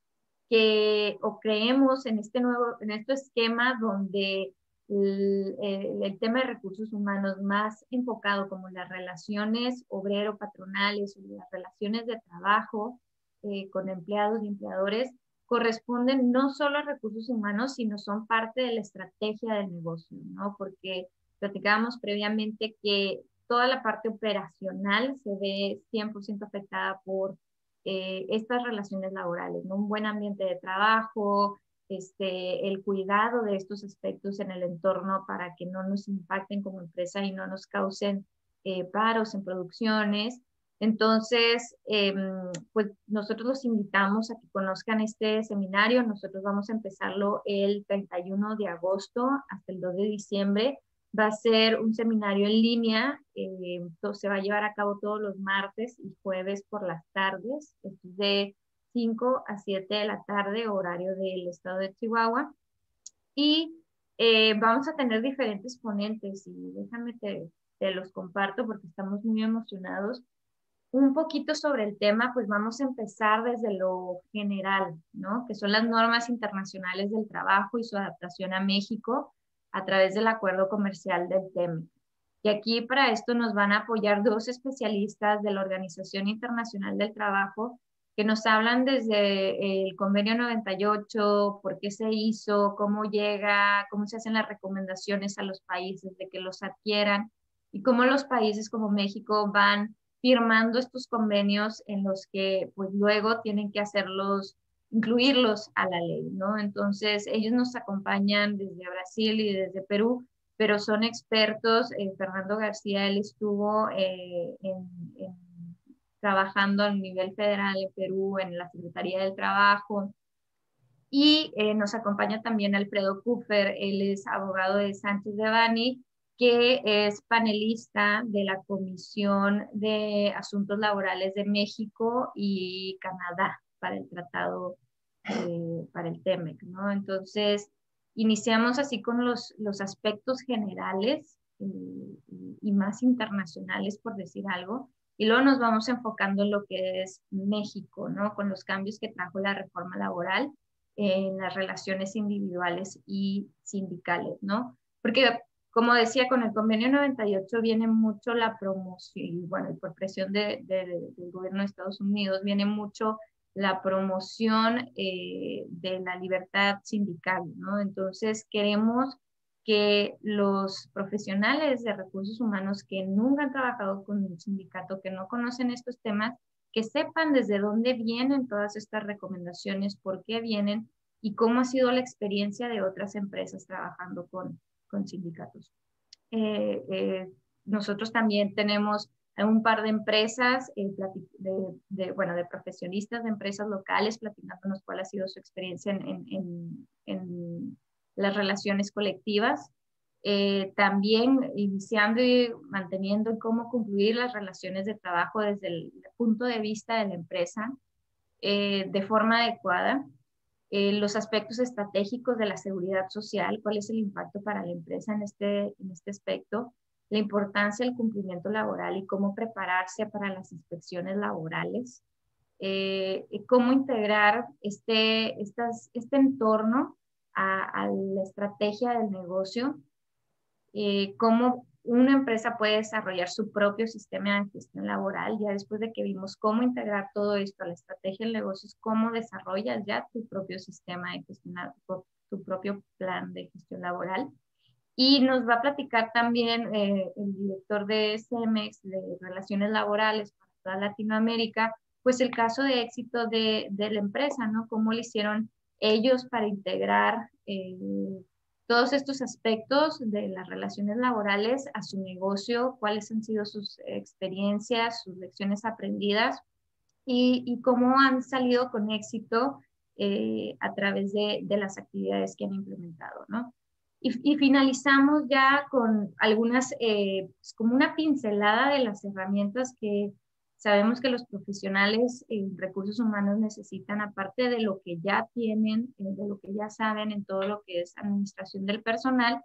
que o creemos en este nuevo, en este esquema donde El, el, el tema de recursos humanos más enfocado como las relaciones obrero-patronales o las relaciones de trabajo eh, con empleados y empleadores corresponden no solo a recursos humanos, sino son parte de la estrategia del negocio, ¿no? Porque platicábamos previamente que toda la parte operacional se ve cien por ciento afectada por eh, estas relaciones laborales, ¿no? Un buen ambiente de trabajo, Este, el cuidado de estos aspectos en el entorno para que no nos impacten como empresa y no nos causen eh, paros en producciones, Entonces, eh, pues nosotros los invitamos a que conozcan este seminario. Nosotros vamos a empezarlo el treinta y uno de agosto hasta el dos de diciembre. Va a ser un seminario en línea, eh, se va a llevar a cabo todos los martes y jueves por las tardes, de cinco a siete de la tarde, horario del estado de Chihuahua. Y eh, vamos a tener diferentes ponentes, y déjame te, te los comparto porque estamos muy emocionados. Un poquito sobre el tema, pues vamos a empezar desde lo general, ¿no? Que son las normas internacionales del trabajo y su adaptación a México a través del acuerdo comercial del T E M E C. Y aquí para esto nos van a apoyar dos especialistas de la Organización Internacional del Trabajo que nos hablan desde el convenio noventa y ocho, por qué se hizo, cómo llega, cómo se hacen las recomendaciones a los países de que los adquieran y cómo los países como México van firmando estos convenios en los que pues luego tienen que hacerlos, incluirlos a la ley, ¿no? Entonces ellos nos acompañan desde Brasil y desde Perú, pero son expertos. eh, Fernando García, él estuvo eh, en, en, trabajando a nivel federal en Perú, en la Secretaría del Trabajo, y eh, nos acompaña también Alfredo Kupfer, él es abogado de Sánchez de Bani, que es panelista de la Comisión de Asuntos Laborales de México y Canadá para el tratado, eh, para el T E M E C, ¿no? Entonces, iniciamos así con los, los aspectos generales eh, y más internacionales, por decir algo, y luego nos vamos enfocando en lo que es México, ¿no? Con los cambios que trajo la reforma laboral en las relaciones individuales y sindicales, ¿no? Porque como decía, con el convenio noventa y ocho viene mucho la promoción, y bueno, y por presión de, de, de, del gobierno de Estados Unidos, viene mucho la promoción eh, de la libertad sindical, ¿no? Entonces queremos que los profesionales de recursos humanos que nunca han trabajado con un sindicato, que no conocen estos temas, que sepan desde dónde vienen todas estas recomendaciones, por qué vienen y cómo ha sido la experiencia de otras empresas trabajando con con sindicatos. Eh, eh, nosotros también tenemos un par de empresas, eh, de, de, bueno, de profesionistas de empresas locales platicándonos cuál ha sido su experiencia en, en, en, en las relaciones colectivas. Eh, también iniciando y manteniendo cómo concluir las relaciones de trabajo desde el punto de vista de la empresa eh, de forma adecuada. Eh, los aspectos estratégicos de la seguridad social, cuál es el impacto para la empresa en este, en este aspecto, la importancia del cumplimiento laboral y cómo prepararse para las inspecciones laborales, eh, cómo integrar este, estas, este entorno a, a la estrategia del negocio, eh, cómo una empresa puede desarrollar su propio sistema de gestión laboral. Ya después de que vimos cómo integrar todo esto a la estrategia del negocio, cómo desarrollas ya tu propio sistema de gestión, tu, tu propio plan de gestión laboral. Y nos va a platicar también eh, el director de CEMEX, de Relaciones Laborales para toda Latinoamérica, pues el caso de éxito de, de la empresa, ¿no? Cómo lo hicieron ellos para integrar eh, todos estos aspectos de las relaciones laborales a su negocio, cuáles han sido sus experiencias, sus lecciones aprendidas y, y cómo han salido con éxito eh, a través de, de las actividades que han implementado, ¿no? Y, y finalizamos ya con algunas, eh, pues como una pincelada de las herramientas que sabemos que los profesionales en recursos humanos necesitan, aparte de lo que ya tienen, de lo que ya saben en todo lo que es administración del personal,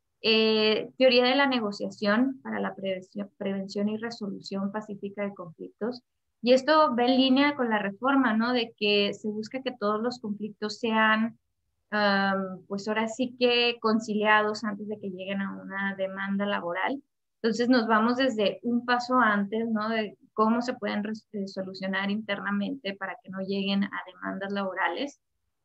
eh, teoría de la negociación para la prevención, prevención y resolución pacífica de conflictos. Y esto va en línea con la reforma, ¿no? De que se busca que todos los conflictos sean, um, pues ahora sí que conciliados antes de que lleguen a una demanda laboral. Entonces nos vamos desde un paso antes, ¿no? De cómo se pueden solucionar internamente para que no lleguen a demandas laborales.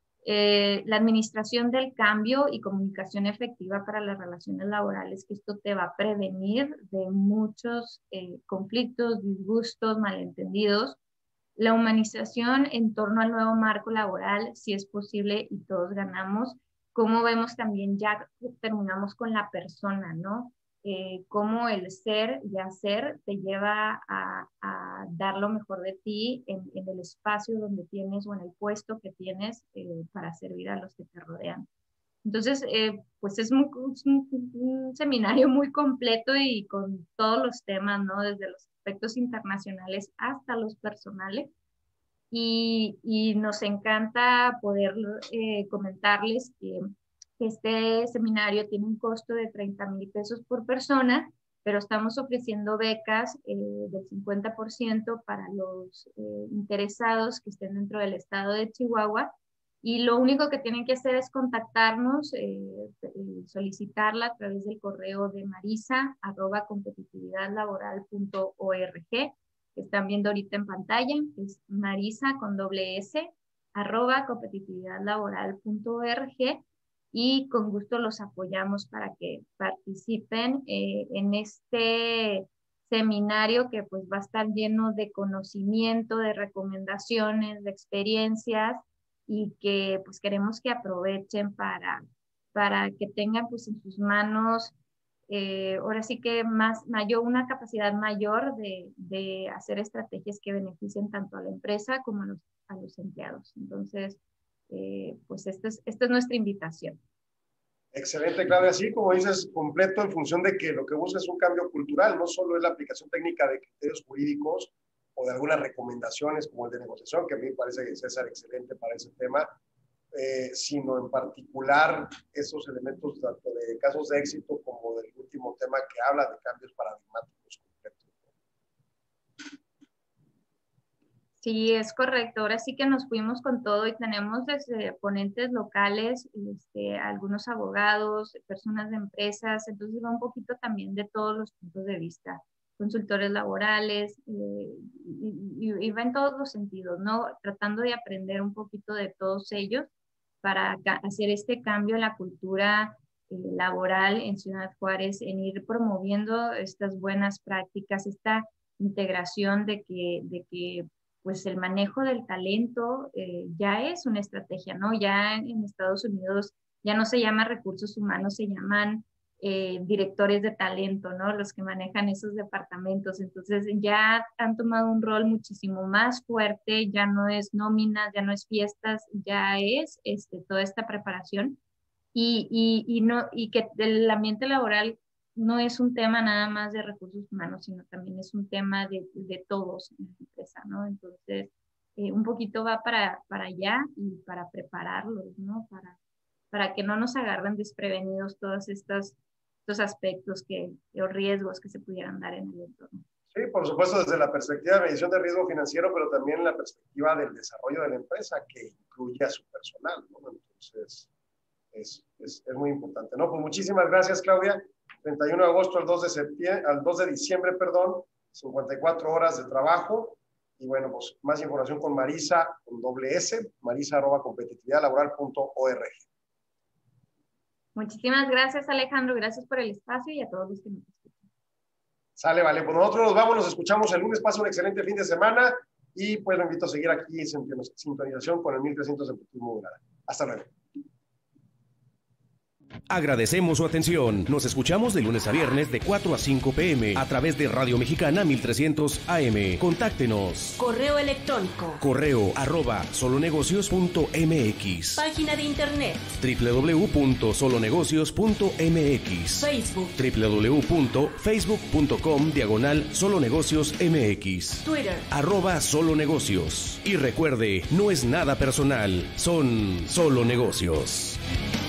Eh, la administración del cambio y comunicación efectiva para las relaciones laborales, que esto te va a prevenir de muchos eh, conflictos, disgustos, malentendidos. La humanización en torno al nuevo marco laboral, si es posible y todos ganamos. Como vemos también ya terminamos con la persona, ¿no? eh, cómo el ser y hacer te lleva a, a dar lo mejor de ti en, en el espacio donde tienes o en el puesto que tienes eh, para servir a los que te rodean. Entonces, eh, pues es un, un, un seminario muy completo y con todos los temas, ¿no? Desde los aspectos internacionales hasta los personales. Y, y nos encanta poder eh, comentarles que este seminario tiene un costo de treinta mil pesos por persona, pero estamos ofreciendo becas eh, del cincuenta por ciento para los eh, interesados que estén dentro del estado de Chihuahua. Y lo único que tienen que hacer es contactarnos, eh, solicitarla a través del correo de marisa arroba competitividad laboral punto org, que están viendo ahorita en pantalla, es marisa con doble s, arroba competitividad laboral punto org, y con gusto los apoyamos para que participen eh, en este seminario que pues va a estar lleno de conocimiento, de recomendaciones, de experiencias, y que pues queremos que aprovechen para, para que tengan pues en sus manos eh, ahora sí que más, mayor, una capacidad mayor de, de hacer estrategias que beneficien tanto a la empresa como a los, a los empleados. Entonces, eh, pues esta es, esta es nuestra invitación. Excelente, Claudia. Sí, como dices, completo en función de que lo que busca es un cambio cultural, no solo es la aplicación técnica de criterios jurídicos o de algunas recomendaciones como el de negociación, que a mí me parece que César excelente para ese tema, eh, sino en particular esos elementos tanto de casos de éxito como del último tema que habla de cambios paradigmáticos completos. Sí, es correcto. Ahora sí que nos fuimos con todo y tenemos desde ponentes locales, este, algunos abogados, personas de empresas, entonces va un poquito también de todos los puntos de vista, consultores laborales, eh, y, y, y va en todos los sentidos, ¿no? Tratando de aprender un poquito de todos ellos para hacer este cambio en la cultura eh, laboral en Ciudad Juárez, en ir promoviendo estas buenas prácticas, esta integración de que, de que pues el manejo del talento eh, ya es una estrategia, ¿no? Ya en Estados Unidos ya no se llama recursos humanos, se llaman eh, directores de talento, ¿no? Los que manejan esos departamentos. Entonces ya han tomado un rol muchísimo más fuerte, ya no es nóminas, ya no es fiestas, ya es este, toda esta preparación. Y, y, y, no, y que el ambiente laboral no es un tema nada más de recursos humanos, sino también es un tema de, de todos en la empresa, ¿no? Entonces, eh, un poquito va para, para allá y para prepararlos, ¿no? Para, para que no nos agarren desprevenidos todos estos, estos aspectos que, o riesgos que se pudieran dar en el entorno. Sí, por supuesto, desde la perspectiva de medición de riesgo financiero, pero también la perspectiva del desarrollo de la empresa, que incluye a su personal, ¿no? Entonces, es, es, es muy importante, ¿no? Pues muchísimas gracias, Claudia. treinta y uno de agosto al dos de septiembre, al dos de diciembre, perdón, cincuenta y cuatro horas de trabajo. Y bueno, pues más información con Marisa, con doble S, marisa arroba competitividad laboral punto org. Muchísimas gracias, Alejandro. Gracias por el espacio y a todos los que nos escuchan. Sale, vale. Pues nosotros nos vamos, nos escuchamos el lunes. Pasa un excelente fin de semana y pues lo invito a seguir aquí en sintonización con el mil trescientos de Amplitud Modulada. Hasta luego. Agradecemos su atención. Nos escuchamos de lunes a viernes de cuatro a cinco p m a través de Radio Mexicana mil trescientos A M. Contáctenos. Correo electrónico. Correo arroba solonegocios punto m x. Página de internet. doble u doble u doble u punto solonegocios punto m x. Facebook. doble u doble u doble u punto facebook punto com diagonal solonegocios m x. Twitter. Arroba solonegocios. Y recuerde, no es nada personal, son solo negocios.